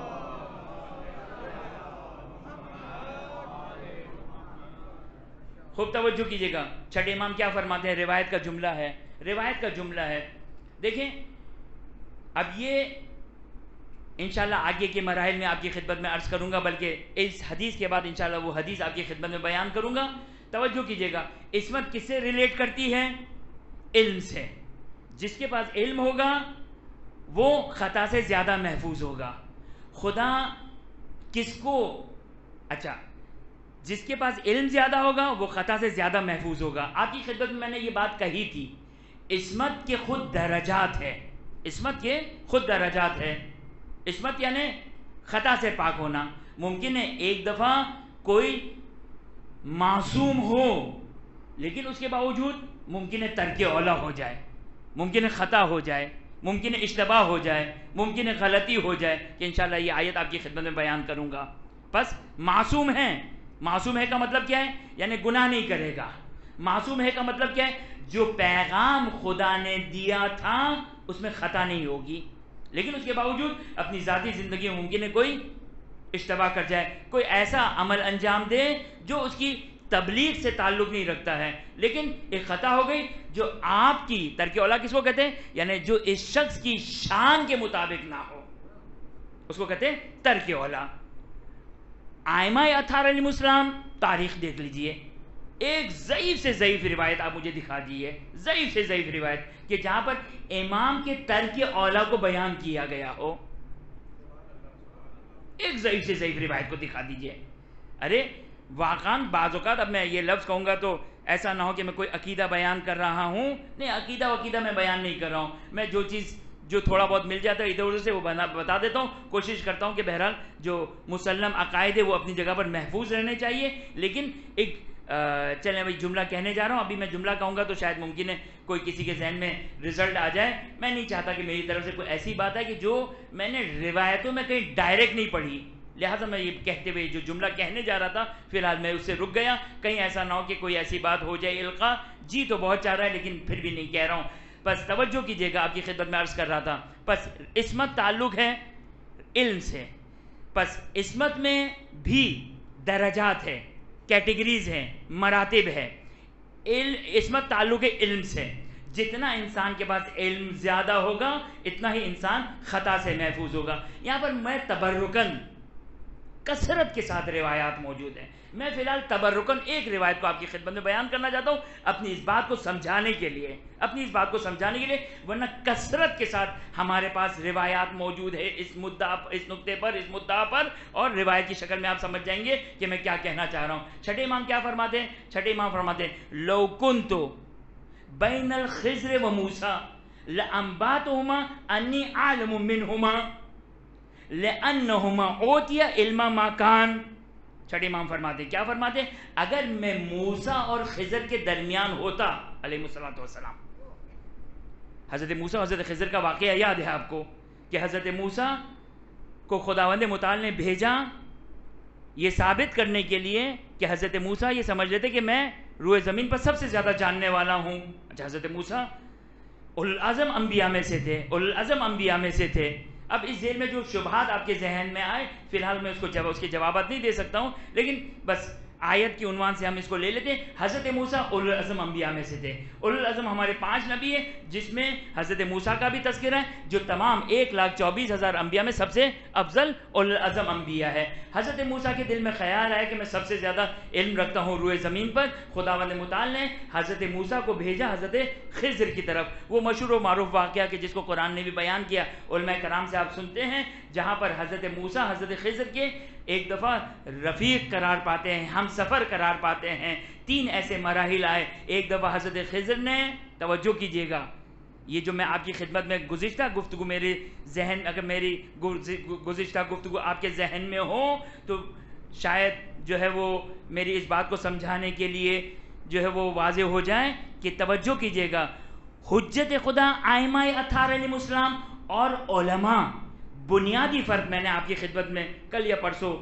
خوب توجہ کیجئے گا، چھٹے امام کیا فرماتے ہیں؟ روایت کا جملہ ہے، روایت کا جملہ ہے، دیکھیں اب یہ انشاءاللہ آگے کے مراحل میں آپ کی خدمت میں عرض کروں گا، بلکہ اس حدیث کے بعد انشاءاللہ وہ حدیث آپ کی خدمت میں بیان کروں گا۔ توجہ کیجئے گا، عصمت کس سے ریلیٹ کرتی ہے؟ علم سے۔ جس کے پاس علم ہوگا وہ خطا سے زیادہ محفوظ ہوگا۔ خدا کس کو، اچھا جس کے پاس علم زیادہ ہوگا وہ خطا سے زیادہ محفوظ ہوگا۔ آپ کی خدمت میں میں نے یہ بات کہی تھی، عصمت کے خود درجات ہے، عصمت کے خود درجات ہے۔ عصمت یعنی خطا سے پاک ہونا۔ ممکن ہے ایک دفعہ کوئی معصوم ہو لیکن اس کے باوجود ممکن ہے ترک اولا ہو جائے، ممکن ہے خطا ہو جائے، ممکن ہے اشتباہ ہو جائے، ممکن ہے غلطی ہو جائے، کہ انشاءاللہ یہ آیت آپ کی خدمت میں بیان کروں گا۔ بس معصوم ہیں، معصوم ہے کا مطلب کیا ہے؟ یعنی گناہ نہیں کرے گا۔ معصوم ہے کا مطلب کیا ہے؟ جو پیغام خدا نے دیا تھا اس میں خطا نہیں ہوگی، لیکن اس کے باوجود اپنی ذاتی زندگی میں ممکن ہے کوئی اشتباہ کر جائے، کوئی ایسا عمل انجام دے جو اس کی تبلیغ سے تعلق نہیں رکھتا ہے، لیکن ایک خطا ہو گئی جو آپ کی ترک اولا کس کو کہتے ہیں؟ یعنی جو اس شخص کی شان کے مطابق نہ ہو، اس کو کہتے ہیں ترک اولا۔ ائمہ اطہار علیہ السلام تاریخ دیکھ لیجئے، ایک ضعیف سے ضعیف روایت آپ مجھے دکھا دیئے، ضعیف سے ضعیف روایت کہ جہاں پر امام کے ترک اولا کو بیان کیا گیا ہو، ایک ضعیف سے ضعیف روایت کو دکھا دیجئے۔ ارے واقعاً بعض اوقات، اب میں یہ لفظ کہوں گا تو ایسا نہ ہو کہ میں کوئی عقیدہ بیان کر رہا ہوں، نہیں، عقیدہ وقیدہ میں بیان نہیں کر رہا ہوں، میں جو چیز جو تھوڑا بہت مل جاتا ہے ادھر ادھر سے وہ بتا دیتا ہوں، کوشش کرتا ہوں کہ بہرحال جو مسلم عقائد ہے وہ اپنی جگہ پر محفوظ رہنے چاہیے، لیکن ایک چلیں بھائی جملہ کہنے جا رہا ہوں. ابھی میں جملہ کہوں گا تو شاید ممکن ہے کوئی کسی کے ذہن میں رزلٹ آ جائے. میں نہیں چاہتا کہ میری طرف سے کوئی ایسی بات ہے کہ جو میں نے روایتوں میں کہیں ڈائریکٹ نہیں پڑھی, لہٰذا میں یہ کہتے ہوئے جو جملہ کہنے جا رہا تھا فی الحال میں اس سے رک گیا. کہیں ایسا نہ ہو کہ کوئی ایسی بات ہو جائے القاء. جی تو بہت چاہ رہا ہے لیکن پھر بھی نہیں کہہ رہا ہوں. بس توجہ کیجیے گا, آپ کی خدمت میں عرض کر رہا تھا. بس عصمت تعلق ہے علم سے. پس عصمت میں بھی درجات ہے, کیٹیگریز ہیں, مراتب ہے. عصمت تعلق ہے علم سے. جتنا انسان کے پاس علم زیادہ ہوگا اتنا ہی انسان خطا سے محفوظ ہوگا. یہاں پر میں تبرکن کثرت کے ساتھ روایات موجود ہیں. میں فی الحال تبرکن ایک روایت کو آپ کی خدمت میں بیان کرنا چاہتا ہوں اپنی اس بات کو سمجھانے کے لیے اپنی اس بات کو سمجھانے کے لیے ورنہ کثرت کے ساتھ ہمارے پاس روایات موجود ہے اس مدعا اس نقطے پر اس مدعا پر, اور روایت کی شکل میں آپ سمجھ جائیں گے کہ میں کیا کہنا چاہ رہا ہوں. چھٹے امام کیا فرماتے ہیں؟ چھٹے امام فرماتے ہیں لو کنتو بین الخضر و موسیٰ لانباتہما انی عالم منہما لأنہما اوتیا علم ما کان. چھٹے امام فرماتے ہیں, کیا فرماتے ہیں؟ اگر میں موسیٰ اور خضر کے درمیان ہوتا علیہ السلام. حضرت موسیٰ اور حضرت خضر کا واقعہ یاد ہے آپ کو کہ حضرت موسیٰ کو خداوند متعال نے بھیجا یہ ثابت کرنے کے لیے کہ حضرت موسیٰ یہ سمجھ لیتے کہ میں روئے زمین پر سب سے زیادہ جاننے والا ہوں. اچھا, حضرت موسیٰ اولو العزم انبیاء میں سے تھے اولو العزم انبیاء میں سے تھے. اب اس ذیل میں جو شبہات آپ کے ذہن میں آئے فی الحال میں اس کو جب اس کے جوابات نہیں دے سکتا ہوں, لیکن بس آیت کی عنوان سے ہم اس کو لے لیتے ہیں. حضرت موسیٰ اولو العزم انبیاء میں سے تھے. اولو العزم ہمارے پانچ نبی ہیں جس میں حضرت موسیٰ کا بھی تذکرہ ہے جو تمام ایک لاکھ چوبیس ہزار انبیاء میں سب سے افضل اولو العزم انبیاء ہے. حضرت موسیٰ کے دل میں خیال آیا کہ میں سب سے زیادہ علم رکھتا ہوں روئے زمین پر. خداوند متعال نے حضرت موسیٰ کو بھیجا حضرت خضر کی طرف. وہ مشہور و معروف واقعہ کہ جس کو قرآن نے بھی بیان کیا, علماء کرام سے آپ سنتے ہیں, جہاں پر حضرت موسیٰ حضرت خضر کے ایک دفعہ رفیق قرار پاتے ہیں, ہم سفر قرار پاتے ہیں. تین ایسے مراحل آئے. ایک دفعہ حضرت خضر نے, توجہ کیجئے گا, یہ جو میں آپ کی خدمت میں گزشتہ گفتگو میرے ذہن اگر میری گزشتہ گفتگو آپ کے ذہن میں ہو تو شاید جو ہے وہ میری اس بات کو سمجھانے کے لیے جو ہے وہ واضح ہو جائے کہ توجہ کیجئے گا. حجت خدا ائمہ اطہار علیہ السلام اور علماء, بنیادی فرق میں نے آپ کی خدمت میں کل یا پرسوں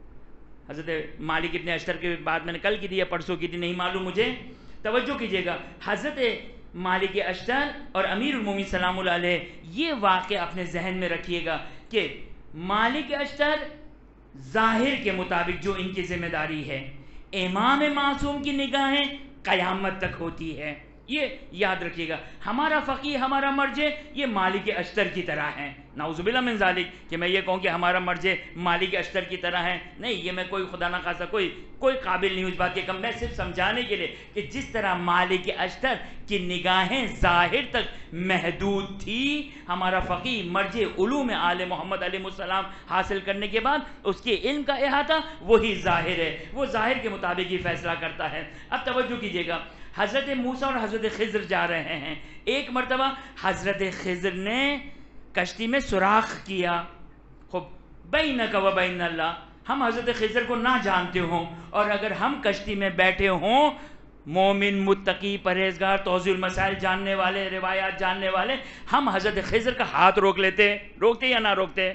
حضرت مالک ابن اشتر کے بعد میں نے کل کی دی یا پرسوں کی دی نہیں معلوم مجھے, توجہ کیجئے گا. حضرت مالک اشتر اور امیر المومنین سلام اللہ علیہ یہ واقعہ اپنے ذہن میں رکھیے گا کہ مالک اشتر ظاہر کے مطابق جو ان کی ذمہ داری ہے, امام معصوم کی نگاہیں قیامت تک ہوتی ہے. یہ یاد رکھیے گا. ہمارا فقیہ ہمارا مرجع یہ مالک اشتر کی طرح ہیں. نعوذ باللہ من ذالک کہ میں یہ کہوں کہ ہمارا مرجع مالک اشتر کی طرح ہے, نہیں, یہ میں کوئی خدا نہ خواستہ کوئی کوئی قابل نہیں ہوں اس بات کے. کم میں صرف سمجھانے کے لیے کہ جس طرح مالک اشتر کی نگاہیں ظاہر تک محدود تھی, ہمارا فقیہ مرجع علوم آل محمد علیہ السلام حاصل کرنے کے بعد اس کے علم کا احاطہ وہی ظاہر ہے, وہ ظاہر کے مطابق ہی فیصلہ کرتا ہے. اب توجہ کیجئے گا, حضرت موسیٰ اور حضرت خضر جا رہے ہیں. ایک مرتبہ حضرت خضر نے کشتی میں سوراخ کیا. خب بینک و بین اللہ, ہم حضرت خضر کو نہ جانتے ہوں اور اگر ہم کشتی میں بیٹھے ہوں, مومن متقی پرہیزگار توضیح المسائل جاننے والے روایات جاننے والے, ہم حضرت خضر کا ہاتھ روک لیتے. روکتے یا نہ روکتے؟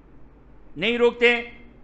نہیں روکتے,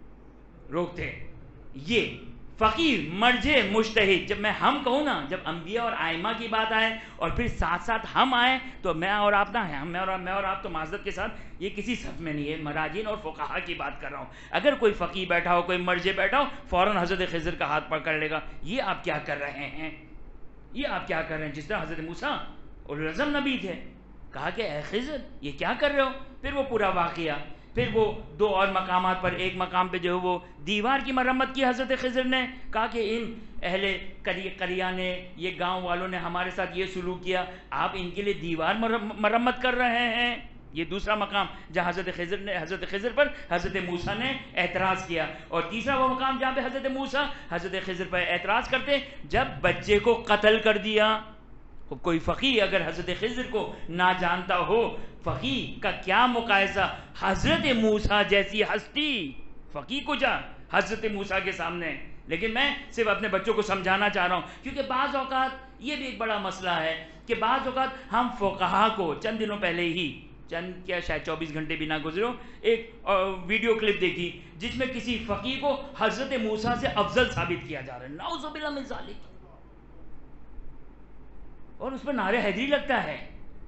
روکتے. یہ فقیر مرجع مجتہد, جب میں ہم کہوں نا, جب انبیاء اور ائمہ کی بات آئے اور پھر ساتھ ساتھ ہم آئے تو میں اور آپ نہ ہیں, میں اور میں اور آپ تو معذرت کے ساتھ یہ کسی صف میں نہیں ہے, مراجین اور فقہا کی بات کر رہا ہوں. اگر کوئی فقیہ بیٹھا ہو, کوئی مرجع بیٹھا ہو, فوراً حضرت خضر کا ہاتھ پکڑ لے گا. یہ آپ کیا کر رہے ہیں, یہ آپ کیا کر رہے ہیں؟ جس طرح حضرت موسیٰ اولو العزم نبی تھے, کہا کہ اے خضر یہ کیا کر رہے ہو. پھر وہ پورا واقعہ, پھر وہ دو اور مقامات پر, ایک مقام پہ جو ہے وہ دیوار کی مرمت کی حضرت خضر نے, کہا کہ ان اہل قریہ نے, یہ گاؤں والوں نے ہمارے ساتھ یہ سلوک کیا, آپ ان کے لیے دیوار مرمت کر رہے ہیں. یہ دوسرا مقام جہاں حضرت خضر نے حضرت خضر پر حضرت موسیٰ نے اعتراض کیا. اور تیسرا وہ مقام جہاں پہ حضرت موسیٰ حضرت خضر پر اعتراض کرتے جب بچے کو قتل کر دیا. کوئی فقیہ اگر حضرت خضر کو نہ جانتا ہو, فقیہ کا کیا مقایسہ حضرت موسیٰ جیسی ہستی, فقیہ کو جا حضرت موسیٰ کے سامنے. لیکن میں صرف اپنے بچوں کو سمجھانا چاہ رہا ہوں، کیونکہ بعض اوقات یہ بھی ایک بڑا مسئلہ ہے کہ بعض اوقات ہم فقہا کو چند دنوں پہلے ہی، چند کیا شاید چوبیس گھنٹے بھی نہ گزرے ہو، ایک ویڈیو کلپ دیکھی جس میں کسی فقیہ کو حضرت موسیٰ سے افضل ثابت کیا جا رہا ہے. نعوذ باللہ من ذالک. اور اس پر نعرہ حیدری لگتا ہے.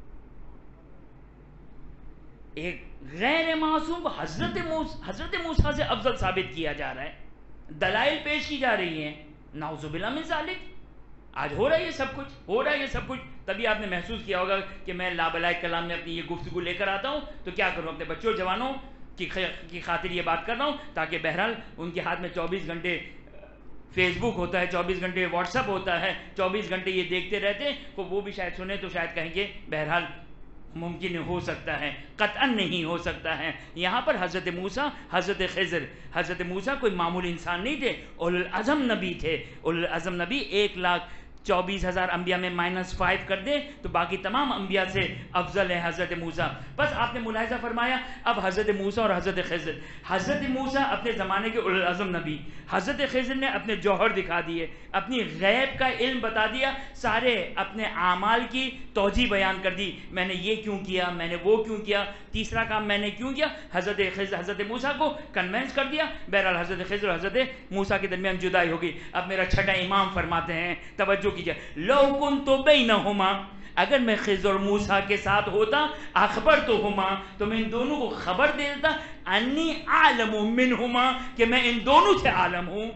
ایک غیر معصوم کو حضرت موسیٰ حضرت موسیٰ سے افضل ثابت کیا جا رہا ہے، دلائل پیش کی جا رہی ہیں. نعوذ باللہ من ذالک. آج ہو رہا ہے یہ سب کچھ، ہو رہا ہے یہ سب کچھ. تبھی آپ نے محسوس کیا ہوگا کہ میں لابلائے کلام میں اپنی یہ گفتگو لے کر آتا ہوں تو کیا کروں، اپنے بچوں جوانوں کی خاطر یہ بات کر رہا ہوں تاکہ بہرحال ان کے ہاتھ میں چوبیس گھنٹے فیس بک ہوتا ہے، چوبیس گھنٹے واٹس اپ ہوتا ہے، چوبیس گھنٹے یہ دیکھتے رہتے ہیں، تو وہ بھی شاید سنیں تو شاید کہیں گے بہرحال ممکن ہو سکتا ہے، قطعاً نہیں ہو سکتا ہے. یہاں پر حضرت موسیٰ، حضرت خضر، حضرت موسیٰ کوئی معمولی انسان نہیں تھے، اولو العزم نبی تھے. اولو العزم نبی ایک لاکھ چوبیس ہزار انبیاء میں مائنس فائیو کر دیں تو باقی تمام انبیاء سے افضل ہے حضرت موسیٰ. بس آپ نے ملاحظہ فرمایا اب حضرت موسیٰ اور حضرت خضر. حضرت موسیٰ اپنے زمانے کے اولو العزم نبی، حضرت خضر نے اپنے جوہر دکھا دیے، اپنی غیب کا علم بتا دیا، سارے اپنے اعمال کی توجیہ بیان کر دی. میں نے یہ کیوں کیا، میں نے وہ کیوں کیا، تیسرا کام میں نے کیوں کیا. حضرت خضر حضرت موسیٰ کو کنونس کر دیا. بہرحال حضرت خضر اور حضرت موسیٰ کے درمیان جدائی ہوگی. اب میرا چھٹا امام فرماتے ہیں، توجہ کیجئے، لو کنت بینہما، اگر میں خضر اور موسیٰ کے ساتھ ہوتا، اخبرتہما، تو میں ان دونوں کو خبر دے دیتا، انی عالم منہما، کہ میں ان دونوں سے عالم ہوں.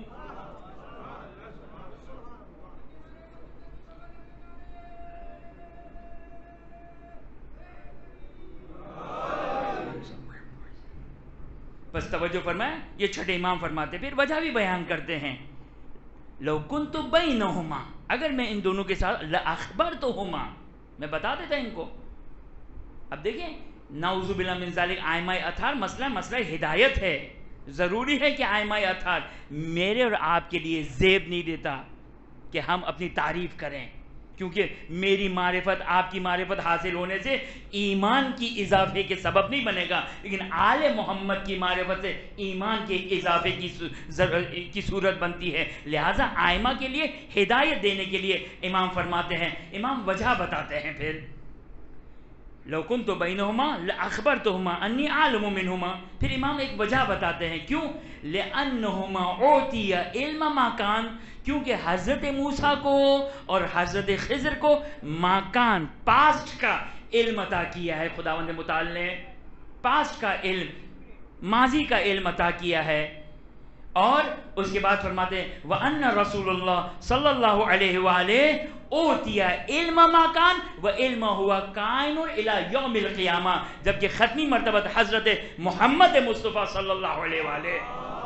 بس توجہ فرمائیں، یہ چھٹے امام فرماتے پھر وجہ بھی بیان کرتے ہیں. لو کنت بینہما، اگر میں ان دونوں کے ساتھ، لأخبرتہما، میں بتا دیتا ان کو. اب دیکھیں نعوذ باللہ من ذالک، آئمہ اطہار مسئلہ مسئلہ ہدایت ہے. ضروری ہے کہ آئمہ اطہار میرے اور آپ کے لیے زیب نہیں دیتا کہ ہم اپنی تعریف کریں، کیونکہ میری معرفت آپ کی معرفت حاصل ہونے سے ایمان کی اضافے کے سبب نہیں بنے گا، لیکن آل محمد کی معرفت سے ایمان کے اضافے کی کی صورت بنتی ہے. لہٰذا آئمہ کے لیے ہدایت دینے کے لیے امام فرماتے ہیں، امام وجہ بتاتے ہیں. پھر لو کنت بینہما لأخبرتہما انی عالم منہما، پھر امام ایک وجہ بتاتے ہیں کیوں. لأنہما اعطی علم ما کان، کیونکہ حضرت موسیٰ کو اور حضرت خضر کو ماکان، پاسٹ کا علم عطا کیا ہے. خداوند متعال نے پاسٹ کا علم، ماضی کا علم عطا کیا ہے. اور اس کے بعد فرماتے ہیں وَأَنَّ رسول اللہ صلی اللہ علیہ وآلہ اوتیا علم ما کان و علم ہوا کائن الی یوم القیامہ، جبکہ ختمی مرتبہ حضرت محمد مصطفیٰ صلی اللہ علیہ وآلہ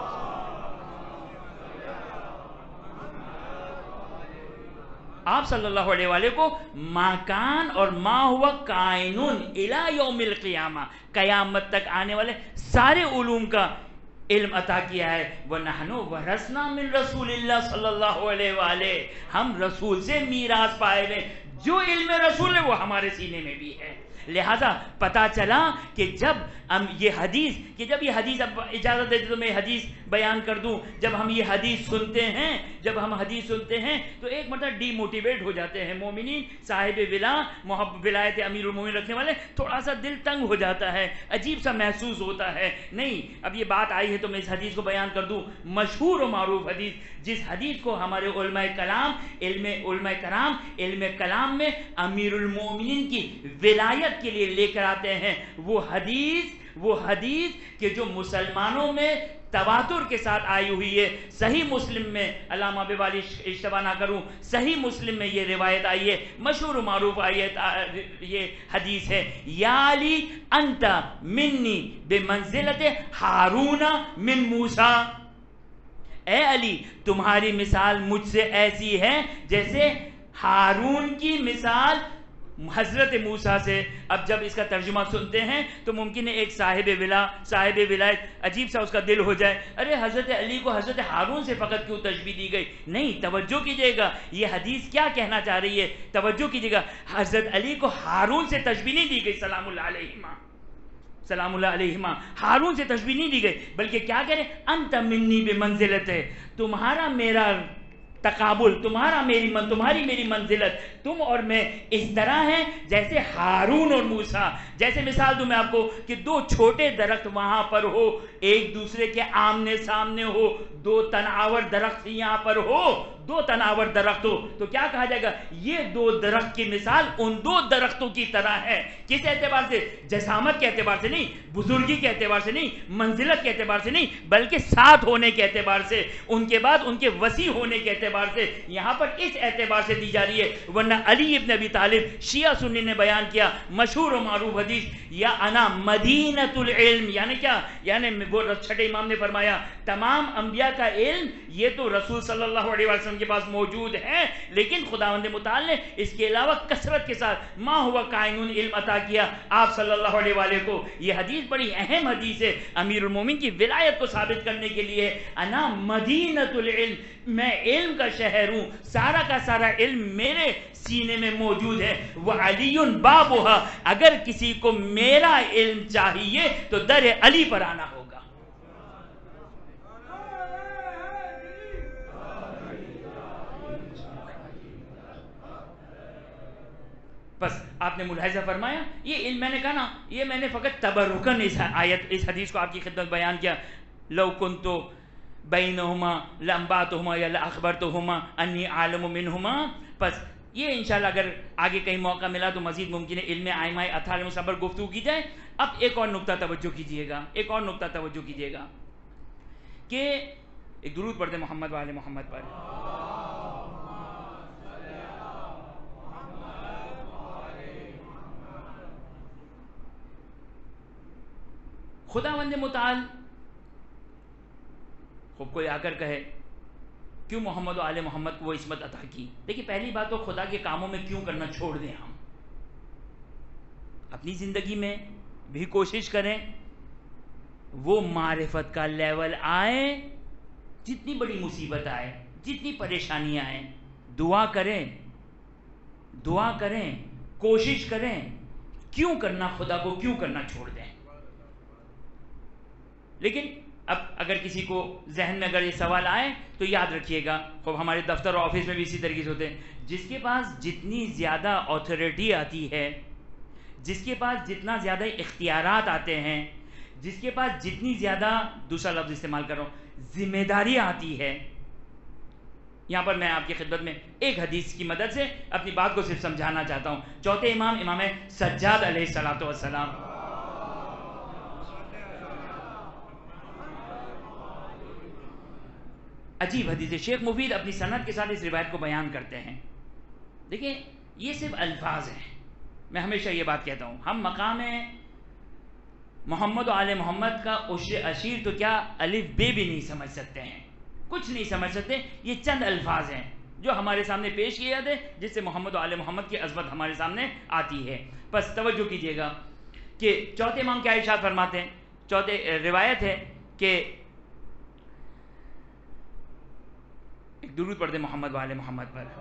آپ صلی اللہ علیہ وآلہ کو ما کان اور ما ہوا کائن الی یوم القیامہ، قیامت تک آنے والے سارے علوم کا علم عطا کیا ہے. وَنَحْنُ وَرَثْنَا مِن رَسُولِ اللَّهِ صلی اللہ علیہ وآلہ، ہم رسول سے میراث پائے ہیں، جو علم رسول ہے وہ ہمارے سینے میں بھی ہے. لہذا پتا چلا کہ جب ہم یہ حدیث کہ جب یہ حدیث اب اجازت دیتے تو میں حدیث بیان کر دوں. جب ہم یہ حدیث سنتے ہیں جب ہم حدیث سنتے ہیں تو ایک مرتبہ ڈی موٹیویٹ ہو جاتے ہیں. مومنین صاحب ولا محب ولایت امیر المومنین رکھنے والے تھوڑا سا دل تنگ ہو جاتا ہے، عجیب سا محسوس ہوتا ہے. نہیں، اب یہ بات آئی ہے تو میں اس حدیث کو بیان کر دوں. مشہور و معروف حدیث، جس حدیث کو ہمارے علماء کلام علم علماء کرام علم کلام میں امیر المومنین کی ولایت کے لیے لے کر آتے ہیں. وہ حدیث وہ حدیث کہ جو مسلمانوں میں تواتر کے ساتھ آئی ہوئی ہے. صحیح مسلم میں، علامہ بوالی اشتباہ نہ کروں، صحیح مسلم میں یہ روایت آئی ہے، مشہور و معروف آئی ہے، یہ حدیث ہے یا علی انت منی بمنزلت ہارون من موسیٰ، اے علی تمہاری مثال مجھ سے ایسی ہے جیسے ہارون کی مثال حضرت موسیٰ سے. اب جب اس کا ترجمہ سنتے ہیں تو ممکن ہے ایک صاحب ولا صاحب ولایت عجیب سا اس کا دل ہو جائے، ارے حضرت علی کو حضرت ہارون سے فقط کیوں تشبیہ دی گئی؟ نہیں، توجہ کیجئے گا یہ حدیث کیا کہنا چاہ رہی ہے. توجہ کیجئے گا، حضرت علی کو ہارون سے تشبیہ نہیں دی گئی سلام اللہ علیہما. سلام اللہ علیہما، ہارون سے تشبیہ نہیں دی گئی، بلکہ کیا کہہ رہے؟ انت منی بمنزلت ہے، تمہارا میرا تقابل، تمہارا میری من تمہاری میری منزلت، تم اور میں اس طرح ہیں جیسے ہارون اور موسیٰ. جیسے مثال دوں میں آپ کو کہ دو چھوٹے درخت وہاں پر ہو، ایک دوسرے کے آمنے سامنے ہو، دو تناور درخت یہاں پر ہو، دو تناور درخت ہو، تو کیا کہا جائے گا؟ یہ دو درخت کی مثال ان دو درختوں کی طرح ہے. کس اعتبار سے؟ جسامت کے اعتبار سے نہیں، بزرگی کے اعتبار سے نہیں، منزلت کے اعتبار سے نہیں، بلکہ ساتھ ہونے کے اعتبار سے، ان کے بعد ان کے وسیع ہونے کے اعتبار سے. یہاں پر اس اعتبار سے دی جا رہی ہے. ورنہ علی ابن ابی طالب شیعہ سنی نے بیان کیا مشہور و معروف حدیث، یا انا مدینۃ العلم، یعنی کیا؟ یعنی وہ چھٹے امام نے فرمایا تمام انبیاء کا علم یہ تو رسول صلی اللہ علیہ وسلم کے پاس موجود ہے، لیکن خداوند متعال نے اس کے علاوہ کثرت کے ساتھ ما ہوا کائنون علم عطا کیا آپ صلی اللہ علیہ وآلہ کو. یہ حدیث بڑی اہم حدیث ہے، امیر المومنین کی ولایت کو ثابت کرنے کے لیے. انا مدینۃ العلم، میں علم کا شہر ہوں، سارا کا سارا علم میرے سینے میں موجود ہے. وعلی بابھا، اگر کسی کو میرا علم چاہیے تو در علی پر آنا ہوگا. بس آپ نے ملاحظہ فرمایا، یہ علم میں نے کہا نا، یہ میں نے فقط تبرکن اس آیت اس حدیث کو آپ کی خدمت بیان کیا. لو کنتو بینہما لانباتہما یا لاخبرتہما انی عالم منہما. بس یہ انشاءاللہ اگر آگے کہیں موقع ملا تو مزید ممکن ہے علم ائمہ اطہار مصطفیٰ پر گفتگو کی جائے. اب ایک اور نقطہ توجہ کیجئے گا، ایک اور نقطہ توجہ کیجئے گا کہ ایک درود پڑھتے محمد وآل محمد پر. خداوند متعال خوب کوئی آ کر کہے کیوں محمد و آل محمد کو وہ عصمت عطا کی. دیکھیں پہلی بات تو خدا کے کاموں میں کیوں کرنا چھوڑ دیں. ہم اپنی زندگی میں بھی کوشش کریں وہ معرفت کا لیول آئے، جتنی بڑی مصیبت آئے، جتنی پریشانی آئے، دعا کریں، دعا کریں، کوشش کریں. کیوں کرنا خدا کو کیوں کرنا چھوڑ دیں. لیکن اب اگر کسی کو ذہن میں اگر یہ سوال آئے تو یاد رکھیے گا، خوب ہمارے دفتر اور آفس میں بھی اسی طریقے سے ہوتے ہیں، جس کے پاس جتنی زیادہ آتھورٹی آتی ہے، جس کے پاس جتنا زیادہ اختیارات آتے ہیں، جس کے پاس جتنی زیادہ، دوسرا لفظ استعمال کر رہا ہوں، ذمہ داری آتی ہے. یہاں پر میں آپ کی خدمت میں ایک حدیث کی مدد سے اپنی بات کو صرف سمجھانا چاہتا ہوں. چوتھے امام امام سجاد علیہ الصلوۃ والسلام عجیب حدیث ہے. شیخ مفید اپنی سند کے ساتھ اس روایت کو بیان کرتے ہیں. دیکھیں یہ صرف الفاظ ہیں، میں ہمیشہ یہ بات کہتا ہوں، ہم مقام محمد و آل محمد کا عشر عشیر تو کیا الف بے بھی نہیں سمجھ سکتے ہیں، کچھ نہیں سمجھ سکتے. یہ چند الفاظ ہیں جو ہمارے سامنے پیش کیے جاتے ہیں، جس سے محمد و آل محمد کی عظمت ہمارے سامنے آتی ہے. بس توجہ کیجئے گا کہ چوتھے امام کیا ارشاد فرماتے ہیں. چوتھے روایت ہے کہ ایک درود پڑھ دیں محمد و آل محمد پر.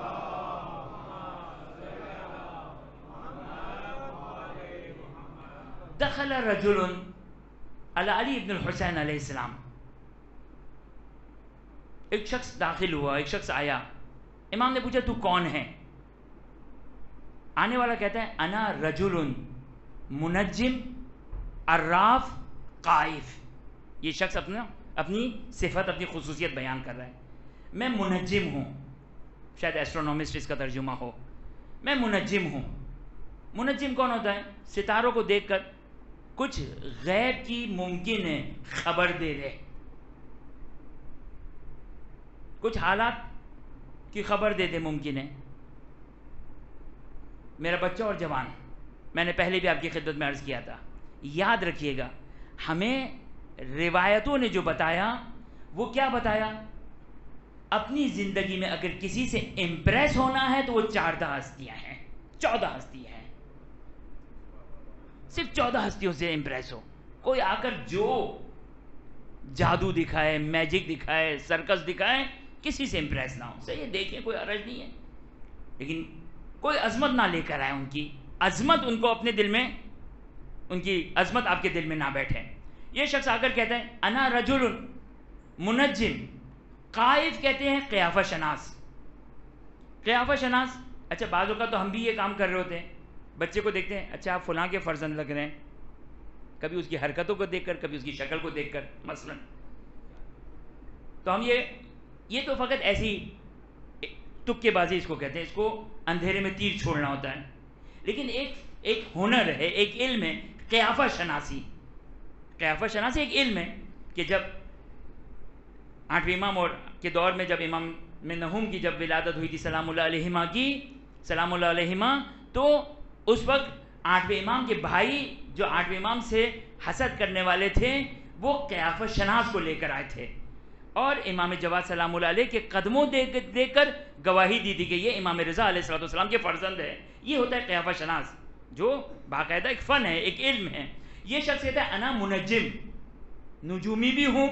دخل رجل علی علی ابن الحسین علیہ السلام. ایک شخص داخل ہوا، ایک شخص آیا. امام نے پوچھا تو کون ہے؟ آنے والا کہتا ہے انا رجل منجم عراف قائف. یہ شخص اپنا اپنی صفت اپنی خصوصیت بیان کر رہا ہے. میں منجم ہوں، شاید ایسٹرونومسٹ اس کا ترجمہ ہو. میں منجم ہوں. منجم کون ہوتا ہے؟ ستاروں کو دیکھ کر کچھ غیب کی ممکن ہے خبر دے دے، کچھ حالات کی خبر دے دے ممکن ہے. میرا بچہ اور جوان، میں نے پہلے بھی آپ کی خدمت میں عرض کیا تھا، یاد رکھیے گا ہمیں روایتوں نے جو بتایا وہ کیا بتایا؟ اپنی زندگی میں اگر کسی سے امپریس ہونا ہے تو وہ چار ہستیاں ہیں، چودہ ہستیاں ہیں. صرف چودہ ہستیوں سے امپریس ہو. کوئی آ کر جو جادو دکھائے، میجک دکھائے، سرکس دکھائے، کسی سے امپریس نہ ہو. صحیح ہے، دیکھیں کوئی حرج نہیں ہے، لیکن کوئی عظمت نہ لے کر آئے. ان کی عظمت ان کو اپنے دل میں ان کی عظمت آپ کے دل میں نہ بیٹھے. یہ شخص آ کر کہتا ہے انا رجل منجم. قائف کہتے ہیں قیافہ شناس. قیافہ شناس. اچھا بعض اوقات تو ہم بھی یہ کام کر رہے ہوتے ہیں, بچے کو دیکھتے ہیں, اچھا آپ فلاں کے فرزند لگ رہے ہیں, کبھی اس کی حرکتوں کو دیکھ کر, کبھی اس کی شکل کو دیکھ کر مثلا, تو ہم یہ یہ تو فقط ایسی تکے بازی اس کو کہتے ہیں, اس کو اندھیرے میں تیر چھوڑنا ہوتا ہے. لیکن ایک ایک ہنر ہے, ایک علم ہے قیافہ شناسی. قیافہ شناسی ایک علم ہے کہ جب آٹھویں امام اور کے دور میں جب امام میں نہوم کی جب ولادت ہوئی تھی سلام اللہ علیہما کی سلام اللہ علیہما, تو اس وقت آٹھویں امام کے بھائی جو آٹھویں امام سے حسد کرنے والے تھے وہ قیافہ شناس کو لے کر آئے تھے, اور امام جواد سلام اللہ علیہ کے قدموں دے دے کر گواہی دی تھی کہ یہ امام رضا علیہ الصلوۃ والسلام کے فرزند ہے. یہ ہوتا ہے قیافہ شناس, جو باقاعدہ ایک فن ہے, ایک علم ہے. یہ شخص کہتا ہے انا منجم, نجومی بھی ہوں,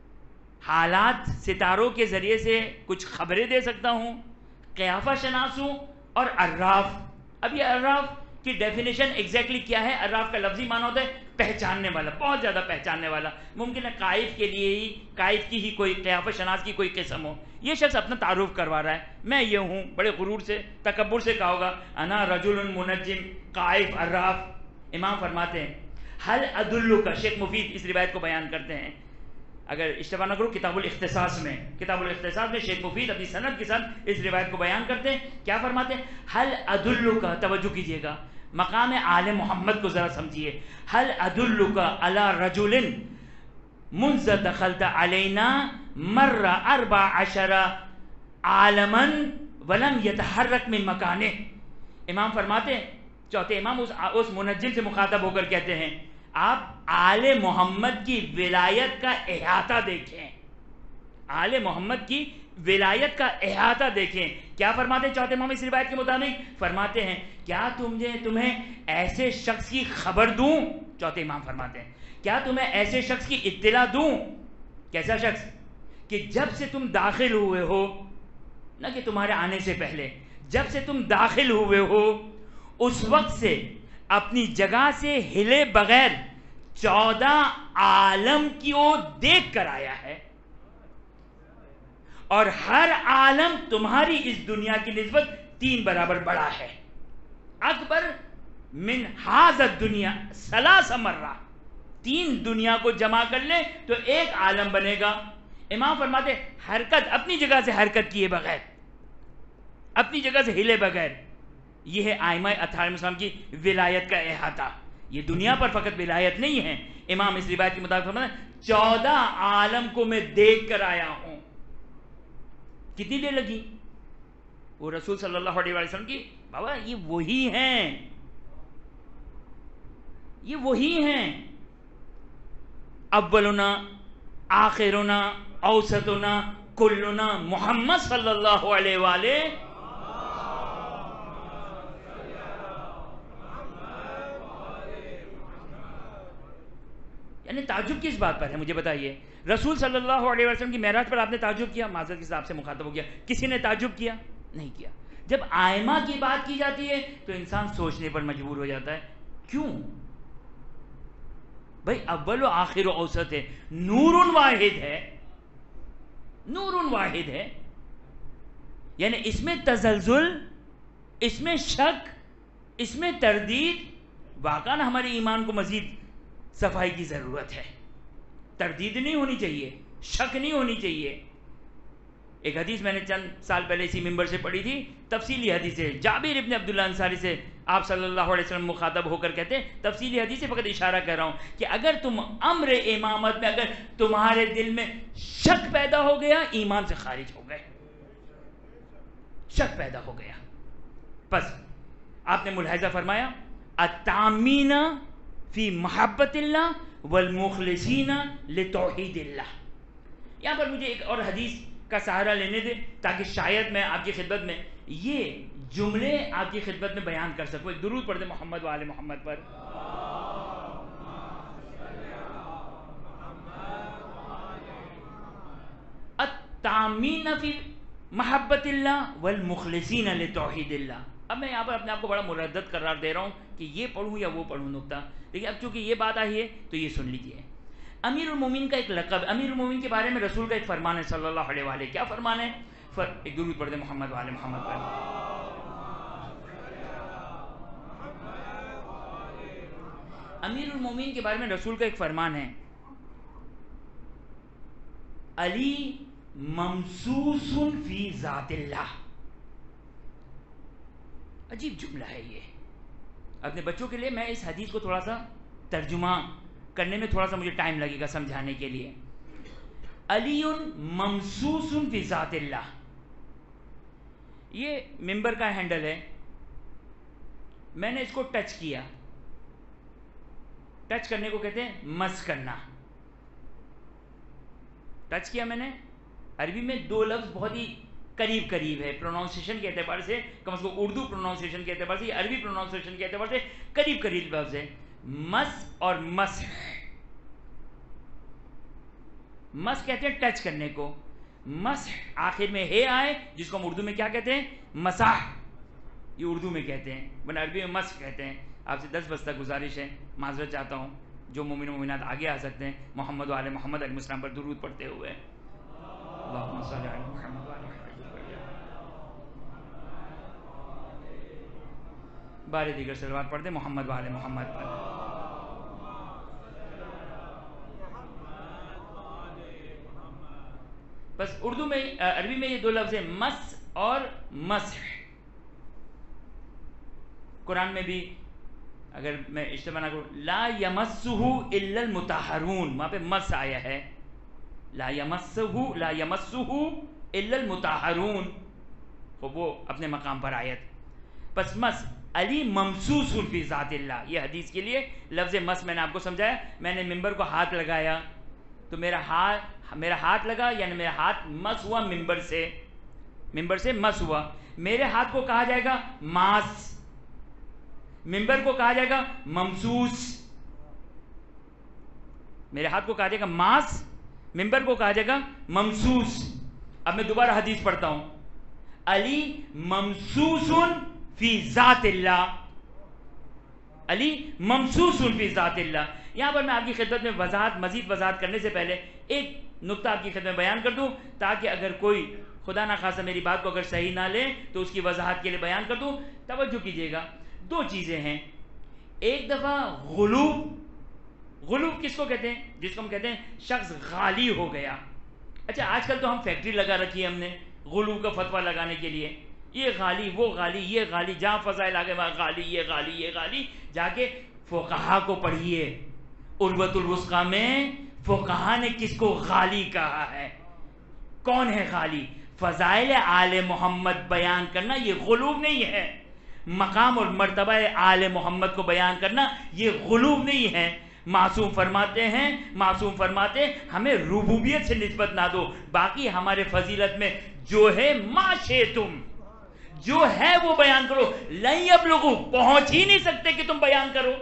حالات ستاروں کے ذریعے سے کچھ خبریں دے سکتا ہوں, قیافہ شناس ہوں, اور عراف. اب یہ عراف کی ڈیفینیشن ایگزیکٹلی کیا ہے؟ عراف کا لفظی معنی ہوتا ہے پہچاننے والا, بہت زیادہ پہچاننے والا. ممکن ہے قائف کے لیے ہی قائف کی ہی کوئی قیافہ شناس کی کوئی قسم ہو. یہ شخص اپنا تعارف کروا رہا ہے, میں یہ ہوں, بڑے غرور سے تکبر سے کہا ہوگا انا رجل منجم قائف عراف. امام فرماتے ہیں حل ادلک, شیخ مفید اس روایت کو بیان کرتے ہیں, اگر اشتباہ نہ کرو کتاب الاختصاص میں کتاب الاختصاص میں شیخ مفید اپنی سند کے ساتھ اس روایت کو بیان کرتے ہیں. کیا فرماتے ہیں؟ حل ادلک, توجہ کیجئے گا, مقام آل محمد کو ذرا سمجھیے. حل ادلک علی رجل منذ دخلت علینا مر اربع عشر عالما ولم يتحرک من مکانہ. امام فرماتے ہیں, چوتھے امام اس, اس منجم سے مخاطب ہو کر کہتے ہیں آپ آل محمد کی ولایت کا احاطہ دیکھیں, آل محمد کی ولایت کا احاطہ دیکھیں. کیا فرماتے ہیں چوتھے امام اس روایت کے مطابق؟ فرماتے ہیں کیا تمہیں تمہیں ایسے شخص کی خبر دوں؟ چوتھے امام فرماتے ہیں کیا تمہیں ایسے شخص کی اطلاع دوں؟ کیسا شخص کہ جب سے تم داخل ہوئے ہو, نہ کہ تمہارے آنے سے پہلے, جب سے تم داخل ہوئے ہو اس وقت سے اپنی جگہ سے ہلے بغیر چودہ عالم کی وہ دیکھ کر آیا ہے, اور ہر عالم تمہاری اس دنیا کی نسبت تین برابر بڑا ہے. اکبر من ھذا الدنیا ثلاث مرہ, تین دنیا کو جمع کر لے تو ایک عالم بنے گا. امام فرماتے حرکت اپنی جگہ سے حرکت کیے بغیر, اپنی جگہ سے ہلے بغیر, یہ ہے ائمہ اطہار علیہم السلام کی ولایت کا احاطہ. یہ دنیا پر فقط ولایت نہیں ہے, امام اس روایت کے مطابق فرماتے ہیں چودہ عالم کو میں دیکھ کر آیا ہوں. کتنی دیر لگی؟ وہ رسول صلی اللہ علیہ وسلم کی, بابا یہ وہی ہیں, یہ وہی ہیں, اولنا آخرنا اوسطنا کلنا محمد صلی اللہ علیہ وآلہ. یعنی تعجب کس بات پر ہے مجھے بتائیے؟ رسول صلی اللہ علیہ وسلم کی معراج پر آپ نے تعجب کیا؟ معذرت کے حساب سے مخاطب ہو گیا, کسی نے تعجب کیا؟ نہیں کیا. جب ائمہ کی بات کی جاتی ہے تو انسان سوچنے پر مجبور ہو جاتا ہے, کیوں بھائی اول و آخر و اوسط ہے, نور واحد ہے, نور واحد ہے. یعنی اس میں تزلزل, اس میں شک, اس میں تردید, واقعا ہمارے ایمان کو مزید صفائی کی ضرورت ہے. تردید نہیں ہونی چاہیے, شک نہیں ہونی چاہیے. ایک حدیث میں نے چند سال پہلے اسی ممبر سے پڑھی تھی, تفصیلی حدیث ہے, جابر ابن عبداللہ انصاری سے آپ صلی اللہ علیہ وسلم مخاطب ہو کر کہتے ہیں, تفصیلی حدیث سے فقط اشارہ کر رہا ہوں کہ اگر تم امر امامت میں اگر تمہارے دل میں شک پیدا ہو گیا, ایمان سے خارج ہو گئے, شک پیدا ہو گیا. بس آپ نے ملاحظہ فرمایا التامین فی محبت اللہ والمخلصین لتوحید اللہ. یہاں پر مجھے ایک اور حدیث کا سہارا لینے دے تاکہ شاید میں آپ کی خدمت میں یہ جملے آپ کی خدمت میں بیان کر سکوں. ایک درود پڑھ دیں محمد و آل محمد پر. التامین فی محبت اللہ والمخلصین لتوحید اللہ. اب میں یہاں پر اپنے آپ کو بڑا مردد قرار دے رہا ہوں کہ یہ پڑھوں یا وہ پڑھوں نقطہ، لیکن اب چونکہ یہ بات آئی ہے تو یہ سن لیجئے. امیر المومنین کا ایک لقب، امیر المومنین کے بارے میں رسول کا ایک فرمان ہے صلی اللہ علیہ وآلہ. کیا فرمان ہے؟ فر... ایک درود پڑھ دیں محمد وآل محمد پر. امیر المومنین کے بارے میں رسول کا ایک فرمان ہے، علی ممسوس فی ذات اللہ. عجیب جملہ ہے یہ. اپنے بچوں کے لیے میں اس حدیث کو تھوڑا سا ترجمہ کرنے میں تھوڑا سا مجھے ٹائم لگے گا سمجھانے کے لیے. علی ممسوس فی ذات اللہ، یہ ممبر کا ہینڈل ہے. میں نے اس کو ٹچ کیا. ٹچ کرنے کو کہتے ہیں مس کرنا. ٹچ کیا میں نے. عربی میں دو لفظ بہت ہی قریب قریب ہے پروناؤنسیشن کے اعتبار سے، کم از کم اردو پروناؤنسیشن کے اعتبار سے یا عربی پروناؤنسیشن کے اعتبار سے قریب قریب لفظ ہے. مس اور مسح. مس کہتے ہیں ٹچ کرنے کو. مسح آخر میں ہے آئے جس کو ہم اردو میں کیا کہتے ہیں؟ مساح. یہ اردو میں کہتے ہیں ورنہ عربی میں مسح کہتے ہیں. آپ سے دس بس تک گزارش ہے، معذرت چاہتا ہوں. جو مومن و مومنات آگے آ سکتے ہیں محمد و آل محمد علیہ السلام پر درود پڑھتے ہوئے. اللہم صلی علی محمد و آل محمد. بار دیگر صلوات پڑھ دیں محمد و آل محمد پر. بس اردو میں عربی میں یہ دو لفظ ہیں مس اور مسح. قرآن میں بھی اگر میں اجتماع نہ کروں، لا یمسہ الا المطہرون، وہاں پہ مس آیا ہے. لا یمسہ لا یمسہ الا المطہرون، وہ اپنے مقام پر آیت. پس مس علی ممسوس فی ذات اللہ، یہ حدیث کے لیے لفظ مس میں نے آپ کو سمجھایا. میں نے ممبر کو ہاتھ لگایا تو میرا ہاتھ میرا ہاتھ لگا یعنی میرا ہاتھ مس ہوا ممبر سے. ممبر سے مس ہوا. میرے ہاتھ کو کہا جائے گا ماس، ممبر کو کہا جائے گا ممسوس. میرے ہاتھ کو کہا جائے گا ماس، ممبر کو کہا جائے گا ممسوس. اب میں دوبارہ حدیث پڑھتا ہوں. علی ممسوس فی ذات اللہ، علی ممسوس فی ذات اللہ. یہاں پر میں آپ کی خدمت میں وضاحت مزید وضاحت کرنے سے پہلے ایک نقطہ آپ کی خدمت میں بیان کر دوں تاکہ اگر کوئی خدا نہ خواستہ میری بات کو اگر صحیح نہ لے تو اس کی وضاحت کے لیے بیان کر دوں. توجہ کیجیے گا. دو چیزیں ہیں. ایک دفعہ غلوب. غلوب کس کو کہتے ہیں؟ جس کو ہم کہتے ہیں شخص غالی ہو گیا. اچھا آج کل تو ہم فیکٹری لگا رکھی ہے ہم نے غلوب کا فتویٰ لگانے کے لیے. یہ غالی وہ غالی یہ غالی، جہاں فضائل آگے وہاں غالی یہ غالی یہ غالی. جا کے فقہا کو پڑھیے. عروۃ الوثقیٰ میں فقہا نے کس کو غالی کہا ہے؟ کون ہے غالی؟ فضائل آل محمد بیان کرنا یہ غلوب نہیں ہے. مقام اور مرتبہ آل محمد کو بیان کرنا یہ غلوب نہیں ہے. معصوم فرماتے ہیں معصوم فرماتے ہمیں ربوبیت سے نسبت نہ دو، باقی ہمارے فضیلت میں جو ہے ما شئتم، جو ہے وہ بیان کرو. لن یبلغوا، پہنچ ہی نہیں سکتے کہ تم بیان کرو.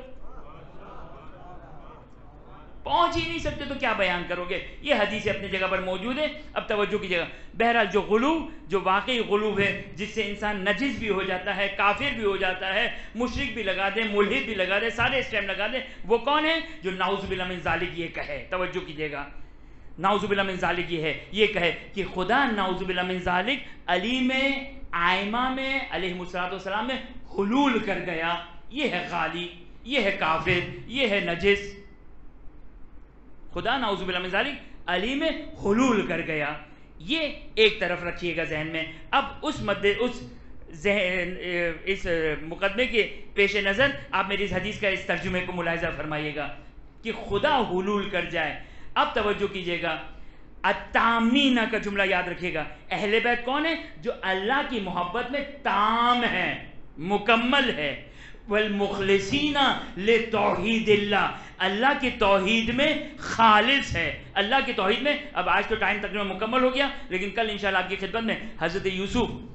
پہنچ ہی نہیں سکتے تو کیا بیان کرو گے؟ یہ حدیث اپنی جگہ پر موجود ہے. اب توجہ کیجیے گا. بہرحال جو غلو جو واقعی غلو ہے جس سے انسان نجس بھی ہو جاتا ہے، کافر بھی ہو جاتا ہے، مشرک بھی لگا دیں، ملحد بھی لگا دیں، سارے اسٹیم لگا دیں، وہ کون ہے؟ جو نعوذ باللہ من ذالک یہ کہے. توجہ کیجیے گا. نعوذ باللہ من ذالک یہ ہے یہ کہے کہ خدا نعوذ باللہ من ذالک علی میں آئمہ میں علیہ السلام میں حلول کر گیا. یہ ہے غالی، یہ ہے کافر، یہ ہے نجس. خدا نعوذ باللہ من ذالک علی میں حلول کر گیا. یہ ایک طرف رکھیے گا ذہن میں. اب اس مد اس ذہن اس مقدمے کے پیش نظر آپ میری اس حدیث کا اس ترجمے کو ملاحظہ فرمائیے گا کہ خدا حلول کر جائے. اب توجہ کیجیے گا. التامین کا جملہ یاد رکھیے گا. اہل بیت کون ہے؟ جو اللہ کی محبت میں تام ہے، مکمل ہے. والمخلصین لتوحید اللہ، اللہ کی توحید میں خالص ہے. اللہ کی توحید میں. اب آج تو ٹائم تقریباً مکمل ہو گیا لیکن کل انشاءاللہ آپ کی خدمت میں حضرت یوسف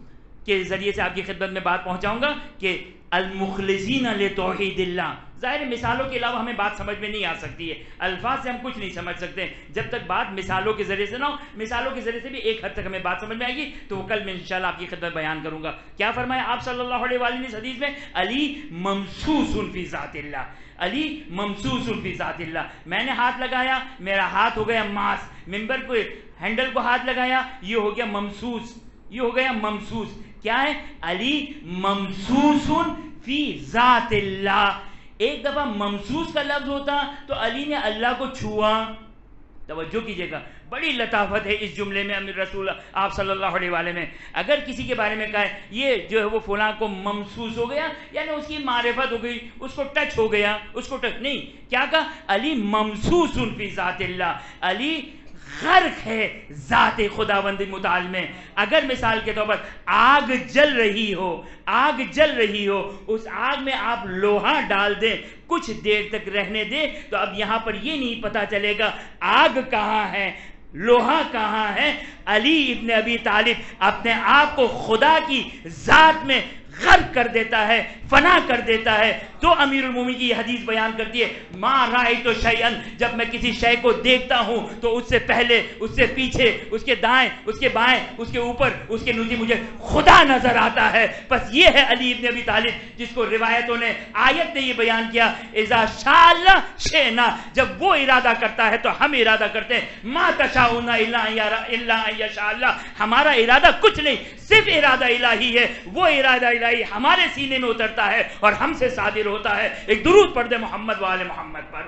کے ذریعے سے آپ کی خدمت میں بات پہنچاؤں گا کہ المخلصین لتوحید اللہ. ظاہر مثالوں کے علاوہ ہمیں بات سمجھ میں نہیں آ سکتی ہے، الفاظ سے ہم کچھ نہیں سمجھ سکتے جب تک بات مثالوں کے ذریعے سے نہ ہو. مثالوں کے ذریعے سے بھی ایک حد تک ہمیں بات سمجھ میں آئے گی، تو وہ کل میں انشاءاللہ آپ کی خدمت بیان کروں گا. کیا فرمایا آپ صلی اللہ علیہ وآلہ نے حدیث میں؟ علی ممسوس فی ذات اللہ، علی ممسوس فی ذات اللہ. میں نے ہاتھ لگایا، میرا ہاتھ ہو گیا ماس. ممبر کو ہینڈل کو ہاتھ لگایا، یہ ہو گیا ممسوس، یہ ہو گیا ممسوس. کیا ہے؟ علی ممسوس فی ذات اللہ. ایک دفعہ ممسوس کا لفظ ہوتا تو علی نے اللہ کو چھوا. توجہ کیجئے گا، بڑی لطافت ہے اس جملے میں امیر رسول آپ صلی اللہ علیہ وآلہ میں. اگر کسی کے بارے میں کہا ہے یہ جو ہے وہ فلاں کو ممسوس ہو گیا، یعنی اس کی معرفت ہو گئی، اس کو ٹچ ہو گیا، اس کو ٹچ نہیں. کیا کہا؟ علی ممسوس فی ذات اللہ، علی غرق ہے ذات خداوند متعال میں. اگر مثال کے طور پر آگ جل رہی ہو، آگ جل رہی ہو، اس آگ میں آپ لوہا ڈال دیں، کچھ دیر تک رہنے دیں، تو اب یہاں پر یہ نہیں پتا چلے گا آگ کہاں ہے، لوہا کہاں ہے. علی ابن ابی طالب اپنے آپ کو خدا کی ذات میں غرق کر دیتا ہے، فنا کر دیتا ہے. تو امیر المومنین کی یہ حدیث بیان کرتی ہے ما رأیت شیئا، جب میں کسی شے کو دیکھتا ہوں تو اس سے پہلے، اس سے پیچھے، اس کے دائیں، اس کے بائیں، اس کے اوپر، اس کے نیچے مجھے خدا نظر آتا ہے. بس یہ ہے علی ابن ابی طالب جس کو روایتوں نے، آیت نے یہ بیان کیا اذا شاء اللہ شئنا، جب وہ ارادہ کرتا ہے تو ہم ارادہ کرتے ہیں. ما تشاؤون الا ان یشاء اللہ، ہمارا ارادہ کچھ نہیں، صرف ارادہ الہی ہے. وہ ارادہ الہی ہمارے سینے میں اترتا ہے اور ہم سے صادر ہوتا ہے. ایک درود پڑھ دے محمد و آل محمد پر.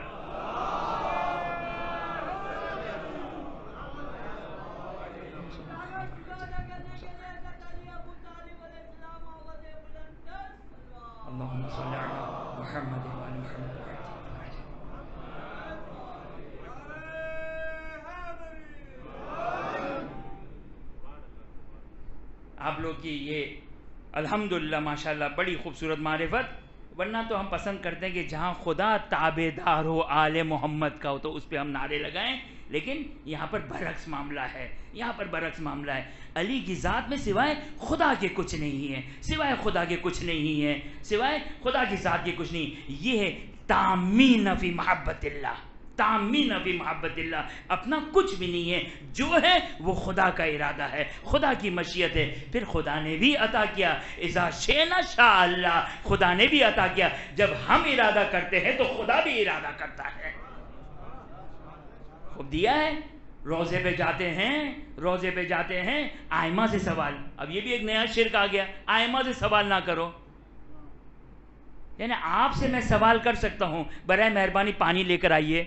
اللہم صلی علی محمد و آل محمد. آپ لوگ کی یہ الحمدللہ ماشاءاللہ بڑی خوبصورت معرفت. ورنہ تو ہم پسند کرتے ہیں کہ جہاں خدا تابع دار ہو آل محمد کا ہو تو اس پہ ہم نعرے لگائیں، لیکن یہاں پر برعکس معاملہ ہے، یہاں پر برعکس معاملہ ہے. علی کی ذات میں سوائے خدا کے کچھ نہیں ہے، سوائے خدا کے کچھ نہیں ہے، سوائے خدا کی ذات کے کچھ نہیں. یہ ہے تامین فی محبت اللہ، تامین فی محبت اللہ. اپنا کچھ بھی نہیں ہے، جو ہے وہ خدا کا ارادہ ہے، خدا کی مشیت ہے. پھر خدا نے بھی عطا کیا اذا شئنا شاء اللہ، خدا نے بھی عطا کیا. جب ہم ارادہ کرتے ہیں تو خدا بھی ارادہ کرتا ہے. خوب دیا ہے. روزے پہ جاتے ہیں، روزے پہ جاتے ہیں، آئمہ سے سوال. اب یہ بھی ایک نیا شرک آ گیا، آئمہ سے سوال نہ کرو. یعنی آپ سے میں سوال کر سکتا ہوں برائے مہربانی پانی لے کر آئیے،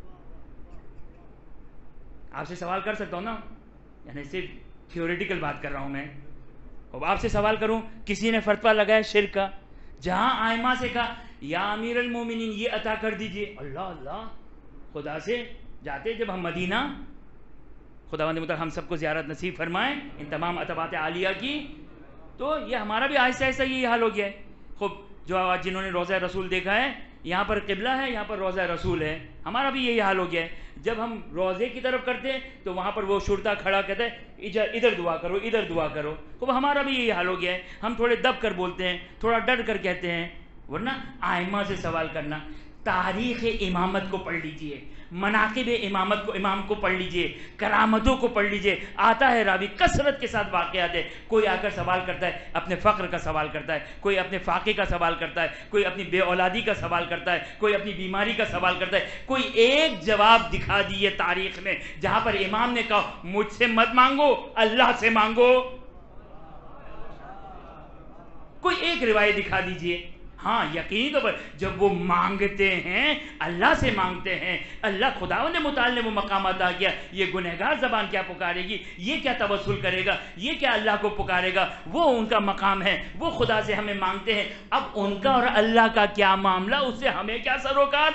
آپ سے سوال کر سکتا ہوں نا، یعنی صرف تھیوریٹیکل بات کر رہا ہوں میں. اب آپ سے سوال کروں، کسی نے فتویٰ لگایا شرک کا، جہاں آئمہ سے کہا یا امیر المومنین یہ عطا کر دیجئے، اللہ اللہ خدا سے جاتے. جب ہم مدینہ، خداوند متعال ہم سب کو زیارت نصیب فرمائیں ان تمام عطوات عالیہ کی، تو یہ ہمارا بھی آہستہ آہستہ یہ حال ہو گیا ہے. خوب جو جنہوں نے روضہ رسول دیکھا ہے، یہاں پر قبلہ ہے، یہاں پر روضہ رسول ہے، ہمارا بھی یہی حال ہو گیا ہے. جب ہم روضے کی طرف کرتے ہیں تو وہاں پر وہ شرطا کھڑا کہتا ہے ادھر ادھر دعا کرو، ادھر دعا کرو. خوب ہمارا بھی یہی حال ہو گیا ہے. ہم تھوڑے دب کر بولتے ہیں، تھوڑا ڈر کر کہتے ہیں. ورنہ آئمہ سے سوال کرنا، تاریخ امامت کو پڑھ لیجئے، مناقب امامت کو، امام کو پڑھ لیجئے، کرامتوں کو پڑھ لیجئے. آتا ہے راوی کثرت کے ساتھ واقعات ہے. کوئی آ کر سوال کرتا ہے، اپنے فقر کا سوال کرتا ہے، کوئی اپنے فاقے کا سوال کرتا ہے، کوئی اپنی بے اولادی کا سوال کرتا ہے، کوئی اپنی بیماری کا سوال کرتا ہے. کوئی ایک جواب دکھا دیے تاریخ میں جہاں پر امام نے کہا مجھ سے مت مانگو، اللہ سے مانگو. کوئی ایک روایت دکھا دیجئے. ہاں یقینی طور پر جب وہ مانگتے ہیں اللہ سے مانگتے ہیں، اللہ خداوند متعال نے وہ مقام عطا کیا. یہ گنہگار زبان کیا پکارے گی، یہ کیا توسل کرے گا، یہ کیا اللہ کو پکارے گا. وہ ان کا مقام ہے، وہ خدا سے ہمیں مانگتے ہیں. اب ان کا اور اللہ کا کیا معاملہ، اس سے ہمیں کیا سروکار،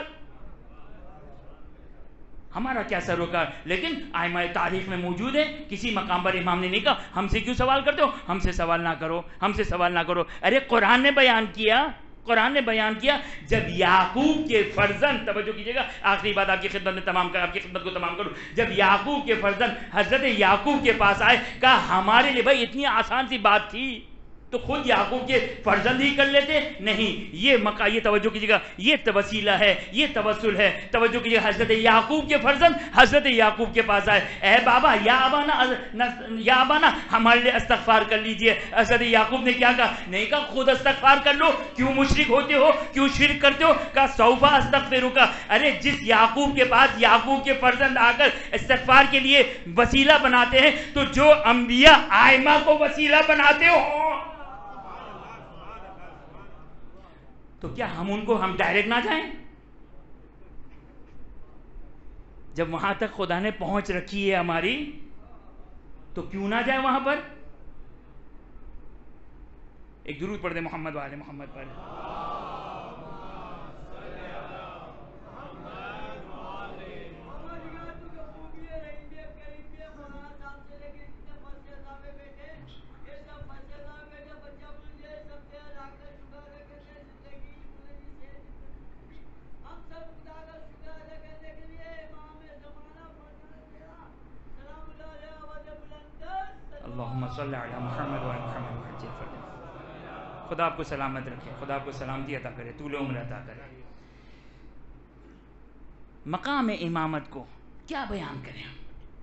ہمارا کیا سروکار. لیکن آئمہ تاریخ میں موجود ہے، کسی مقام پر امام نے نہیں کہا ہم سے کیوں سوال کرتے ہو، ہم سے سوال نہ کرو، ہم سے سوال نہ کرو. ارے قرآن نے بیان کیا، قرآن نے بیان کیا جب یعقوب کے فرزند، توجہ کیجئے گا آخری بات آپ کی خدمت میں تمام کر آپ کی خدمت کو تمام کروں. جب یعقوب کے فرزند حضرت یعقوب کے پاس آئے، کہا ہمارے لیے بھائی اتنی آسان سی بات تھی، تو خود یعقوب کے فرزند ہی کر لیتے؟ نہیں، یہ مقا یہ توجہ کیجیے گا، یہ وسیلہ ہے، یہ توسل ہے۔ توجہ کیجیے، حضرت یعقوب کے فرزند حضرت یعقوب کے پاس آئے، اے بابا یا ابانا یا ابانا ہمارے لیے استغفار کر لیجئے۔ حضرت یعقوب نے کیا کہا؟ نہیں کہا خود استغفار کر لو، کیوں مشرک ہوتے ہو، کیوں شرک کرتے ہو؟ کہا سوفا استغفرک۔ ارے جس یعقوب کے پاس یعقوب کے فرزند آ کر استغفار کے لیے وسیلہ بناتے ہیں، تو جو انبیاء آئمہ کو وسیلہ بناتے ہو، تو کیا ہم ان کو ہم ڈائریکٹ نہ جائیں؟ جب وہاں تک خدا نے پہنچ رکھی ہے ہماری، تو کیوں نہ جائیں وہاں پر؟ ایک درود پڑھ دیں محمد والے محمد پر۔ اللہم صلی علی محمد و علی محمد وعجل فرجہ۔ خدا آپ کو سلامت رکھے، خدا آپ کو سلامتی عطا کرے، طول عمر عطا کرے۔ مقام امامت کو کیا بیان کریں ہم؟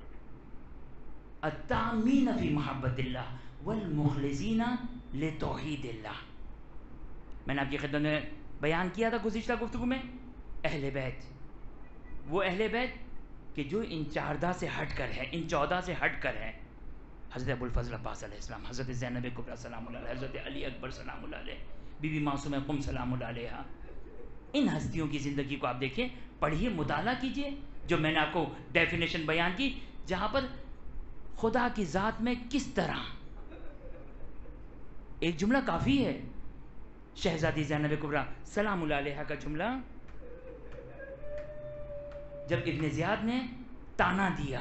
التامین فی محبت اللہ والمخلصین لتوحید اللہ۔ میں نے آپ کی خدمت میں بیان کیا تھا گزشتہ گفتگو میں، اہل بیت، وہ اہل بیت کہ جو ان چاردہ سے ہٹ کر ہے، ان چودہ سے ہٹ کر ہے۔ حضرت ابو الفضل عباس علیہ السلام، حضرت زینب کبریٰ سلام اللہ علیہ، حضرت علی اکبر سلام اللہ علیہ، بی بی معصومہ قم سلام اللہ علیہ۔ ان ہستیوں کی زندگی کو آپ دیکھیں، پڑھیے، مطالعہ کیجئے، جو میں نے آپ کو ڈیفینیشن بیان کی، جہاں پر خدا کی ذات میں کس طرح، ایک جملہ کافی ہے، شہزادی زینب کبریٰ سلام اللہ علیہ کا جملہ، جب ابن زیاد نے تانا دیا،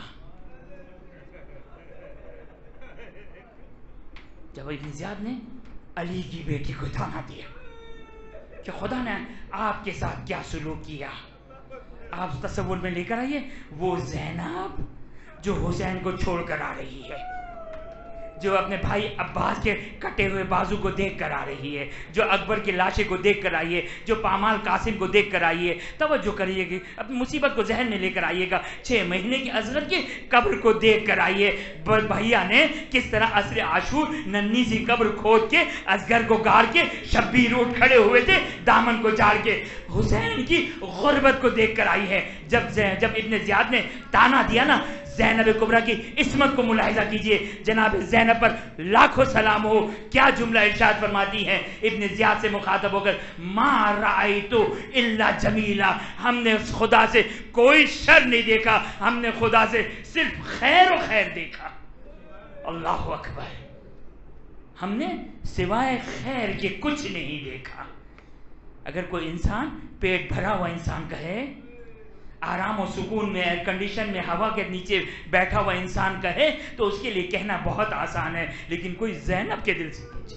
جب ابن زیاد نے علی کی بیٹی کو تانا دیا کہ خدا نے آپ کے ساتھ کیا سلوک کیا، آپ تصور میں لے کر آئیے، وہ زینب جو حسین کو چھوڑ کر آ رہی ہے، جو اپنے بھائی عباس کے کٹے ہوئے بازو کو دیکھ کر آ رہی ہے، جو اکبر کی لاشیں کو دیکھ کر آئی ہے، جو پامال قاسم کو دیکھ کر آئی ہے، توجہ کریے گی، اپنی مصیبت کو ذہن میں لے کر آئیے گا، چھ مہینے کی اصغر کی قبر کو دیکھ کر آئیے، بھیا نے کس طرح عصر عاشور ننھی سی قبر کھود کے اصغر کو گاڑ کے شبیر اٹھ کھڑے ہوئے تھے دامن کو جاڑ کے، حسین کی غربت کو دیکھ کر آئی ہے۔ جب جب ابن زیاد نے تانا دیا نا زینب کبریٰ کی عصمت کو ملاحظہ کیجئے، جناب زینب پر لاکھوں سلام ہو، کیا جملہ ارشاد فرماتی ہیں ابن زیاد سے مخاطب ہو کر، ما رأیتو الا جمیلا، ہم نے خدا سے کوئی شر نہیں دیکھا، ہم نے خدا سے صرف خیر و خیر دیکھا۔ اللہ اکبر، ہم نے سوائے خیر کے کچھ نہیں دیکھا۔ اگر کوئی انسان پیٹ بھرا ہوا انسان کہے، آرام و سکون میں ایئر کنڈیشن میں ہوا کے نیچے بیٹھا ہوا انسان کہے، تو اس کے لیے کہنا بہت آسان ہے، لیکن کوئی زینب کے دل سے پوچھے،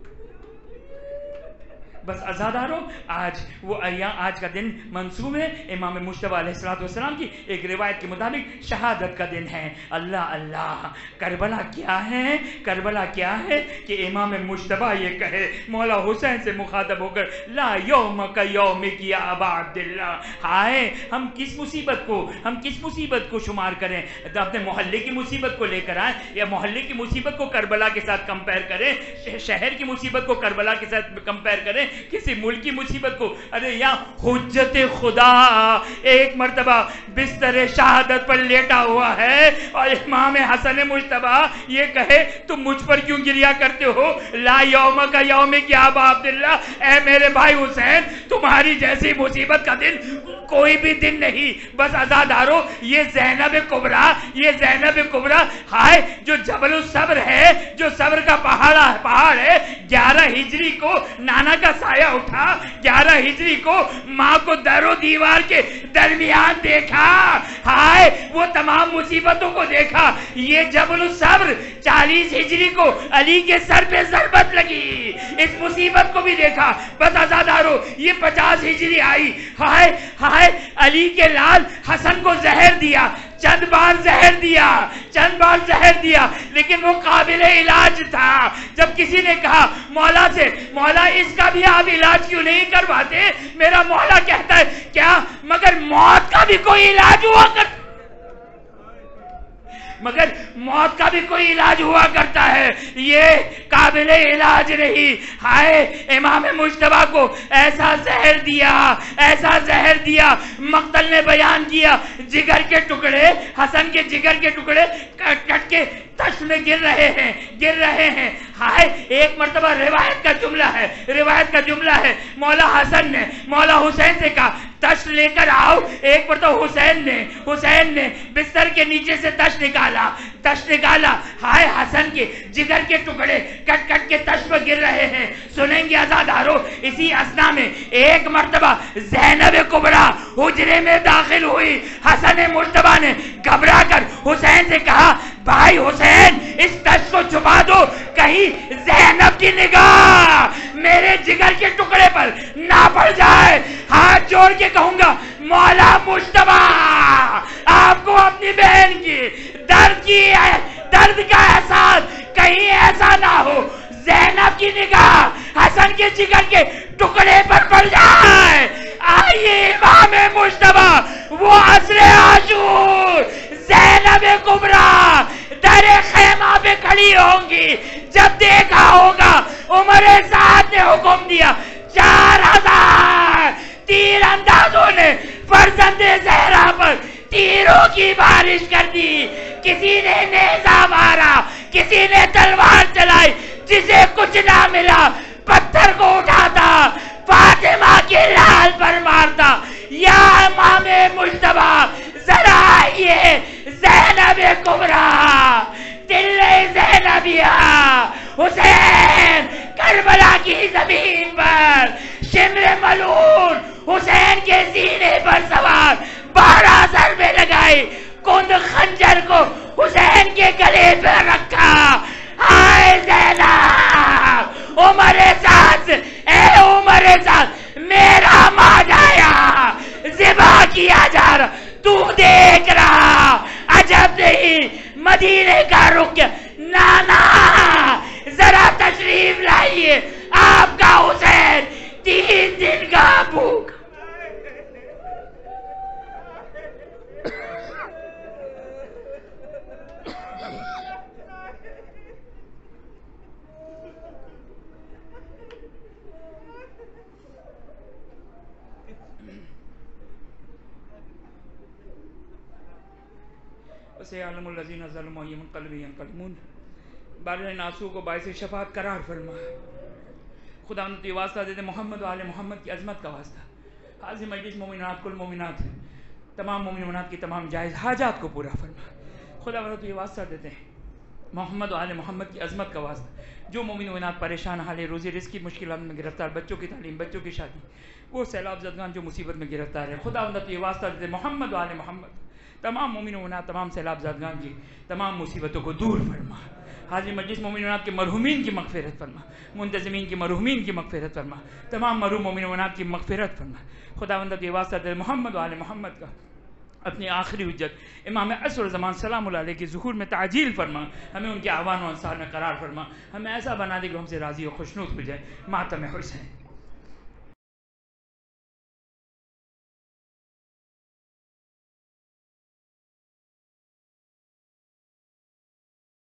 بس عزادارو، آج وہ آج کا دن منسوب ہے امام مجتبیٰ علیہ السلام کی ایک روایت کے مطابق شہادت کا دن ہے۔ اللہ اللہ، کربلا کیا ہے، کربلا کیا ہے کہ امام مجتبیٰ یہ کہے مولا حسین سے مخاطب ہو کر، لا یوم کا یوم کی ابا عبداللہ، ہائے ہم کس مصیبت کو ہم کس مصیبت کو شمار کریں، اپنے محلے کی مصیبت کو لے کر آئیں، یا محلے کی مصیبت کو کربلا کے ساتھ کمپیر کریں، شہر کی مصیبت کو کربلا کے ساتھ کمپیر کریں، کسی ملک کی مصیبت کو۔ ارے یا حجت خدا ایک مرتبہ بستر شہادت پر لیٹا ہوا ہے اور امام حسن مجتبیٰ یہ کہے تم مجھ پر کیوں گریا کرتے ہو، لا یوم کا یوم کیا ابا عبداللہ، اے میرے بھائی حسین تمہاری جیسی مصیبت کا دن کوئی بھی دن نہیں۔ بس عزادارو، یہ زینب کبریٰ یہ زینب کبریٰ ہائے جو جبل الصبر ہے، جو صبر کا پہاڑ پہاڑ ہے، گیارہ ہجری کو نانا کا سایہ اٹھا، گیارہ ہجری کو ماں کو در و دیوار کے درمیان دیکھا، ہائے وہ تمام مصیبتوں کو دیکھا، یہ جبل الصبر چالیس ہجری کو علی کے سر پہ ضربت لگی، اس مصیبت کو بھی دیکھا۔ بس عزادارو، یہ پچاس ہجری آئی، ہائے ہائے علی کے لال حسن کو زہر دیا، چند بار زہر دیا چند بار زہر دیا لیکن وہ قابل علاج تھا. جب کسی نے کہا مولا سے مولا اس کا بھی آپ علاج کیوں نہیں کرواتے, میرا مولا کہتا ہے کیا مگر موت کا بھی کوئی علاج ہوا کرتا مگر موت کا بھی کوئی علاج ہوا کرتا ہے, یہ قابل علاج نہیں. ہائے امام مجتبیٰ کو ایسا زہر دیا ایسا زہر دیا مقتل نے بیان کیا جگر کے ٹکڑے حسن کے جگر کے ٹکڑے کٹ کٹ کے تشت میں گر رہے ہیں گر رہے ہیں. ہائے ایک مرتبہ روایت کا جملہ ہے روایت کا جملہ ہے مولا حسن نے مولا حسین سے کہا تشت لے کر آؤ. ایک مرتبہ حسین نے حسین نے بستر کے نیچے سے تشت نکالا تشت نکالا ہائے حسن کے جگر کے ٹکڑے کٹ کٹ کے تشت پر گر رہے ہیں. سنیں گے عزادارو, اسی اثنا میں ایک مرتبہ زینب کبریٰ حجرے میں داخل ہوئی. حسن مجتبیٰ نے گھبرا کر حسین سے کہا بھائی حسین اس تشت کو چھپا دو, کہیں زینب کی نگاہ میرے جگر کے ٹکڑے پر نہ پڑ جائے. ہاتھ جوڑ کے کہوں گا مولا مجتبیٰ آپ کو اپنی بہن کی درد کی درد کا احساس کہیں ایسا نہ ہو زینب کی نگاہ حسن کے جگر کے ٹکڑے پر پڑ جائے. آئیے امام مجتبیٰ وہ عصر عاشور زینب کبریٰ در خیمہ پہ کھڑی ہوں گی. جب دیکھا ہوگا عمر سعد نے حکم دیا چار ہزار تیر اندازوں نے فرزند زہرا پر تیروں کی بارش کر دی. کسی نے نیزہ مارا کسی نے تلوار چلائی, جسے کچھ نہ ملا پتھر کو اٹھاتا فاطمہ کے لال پر مارتا. یا امام مجتبیٰ ذرا آئیے زینب کبریٰ دل زینبیہ حسین کربلا کی زمین پر شمر ملعون حسین کے سینے پر سوار بارہ ضربے لگائی. کند خنجر کو حسین کے گلے پہ رکھا. ہائے زینب عمر سعد اے عمر سعد میرا ماں آیا ذبح کیا جا رہا تو دیکھ رہا. عجب نہیں مدینے کا رخ نانا ذرا تشریف لائیے آپ کا حسین تین دن کا بھوک. وَسَيَعْلَمُ الَّذِينَ ظَلَمُوا أَيَّ مُنقَلِبٍ يَنقَلِبُونَ. بارِ ناسو کو باعث شفاعت قرار فرما. خدا نے تو واسطہ دیتے محمد و آل محمد کی عظمت کا واسطہ. حاضر مجلس مومنات کل مومنات تمام مومنات کی تمام جائز حاجات کو پورا فرما. خدا نے تو واسطہ دیتے ہیں محمد و آل محمد کی عظمت کا واسطہ. جو مومن مومنات پریشان حال روزی رزق کی مشکلات میں گرفتار, بچوں کی تعلیم بچوں کی شادی, وہ سیلاب زدگان جو مصیبت میں گرفتار ہے, خدا نے تو واسطہ دیتے محمد و آل محمد تمام مومن مومنات تمام سیلاب زدگان کی تمام مصیبتوں کو دور فرما. حاضر مجلس مومنات کے مرحومین کی مغفرت فرما, منتظمین کی مرحومین کی مغفرت فرما, تمام مرحوم مومنات کی مغفرت فرما. خداوند کے واسطہ دے محمد و آل محمد کا اپنی آخری حجت امام عصر زمان سلام اللہ علیہ کے ظہور میں تعجیل فرما. ہمیں ان کے اعوان و انصار میں قرار فرما. ہمیں ایسا بنا دے کہ ہم سے راضی و خوشنود ہو جائے. ماتم حسین.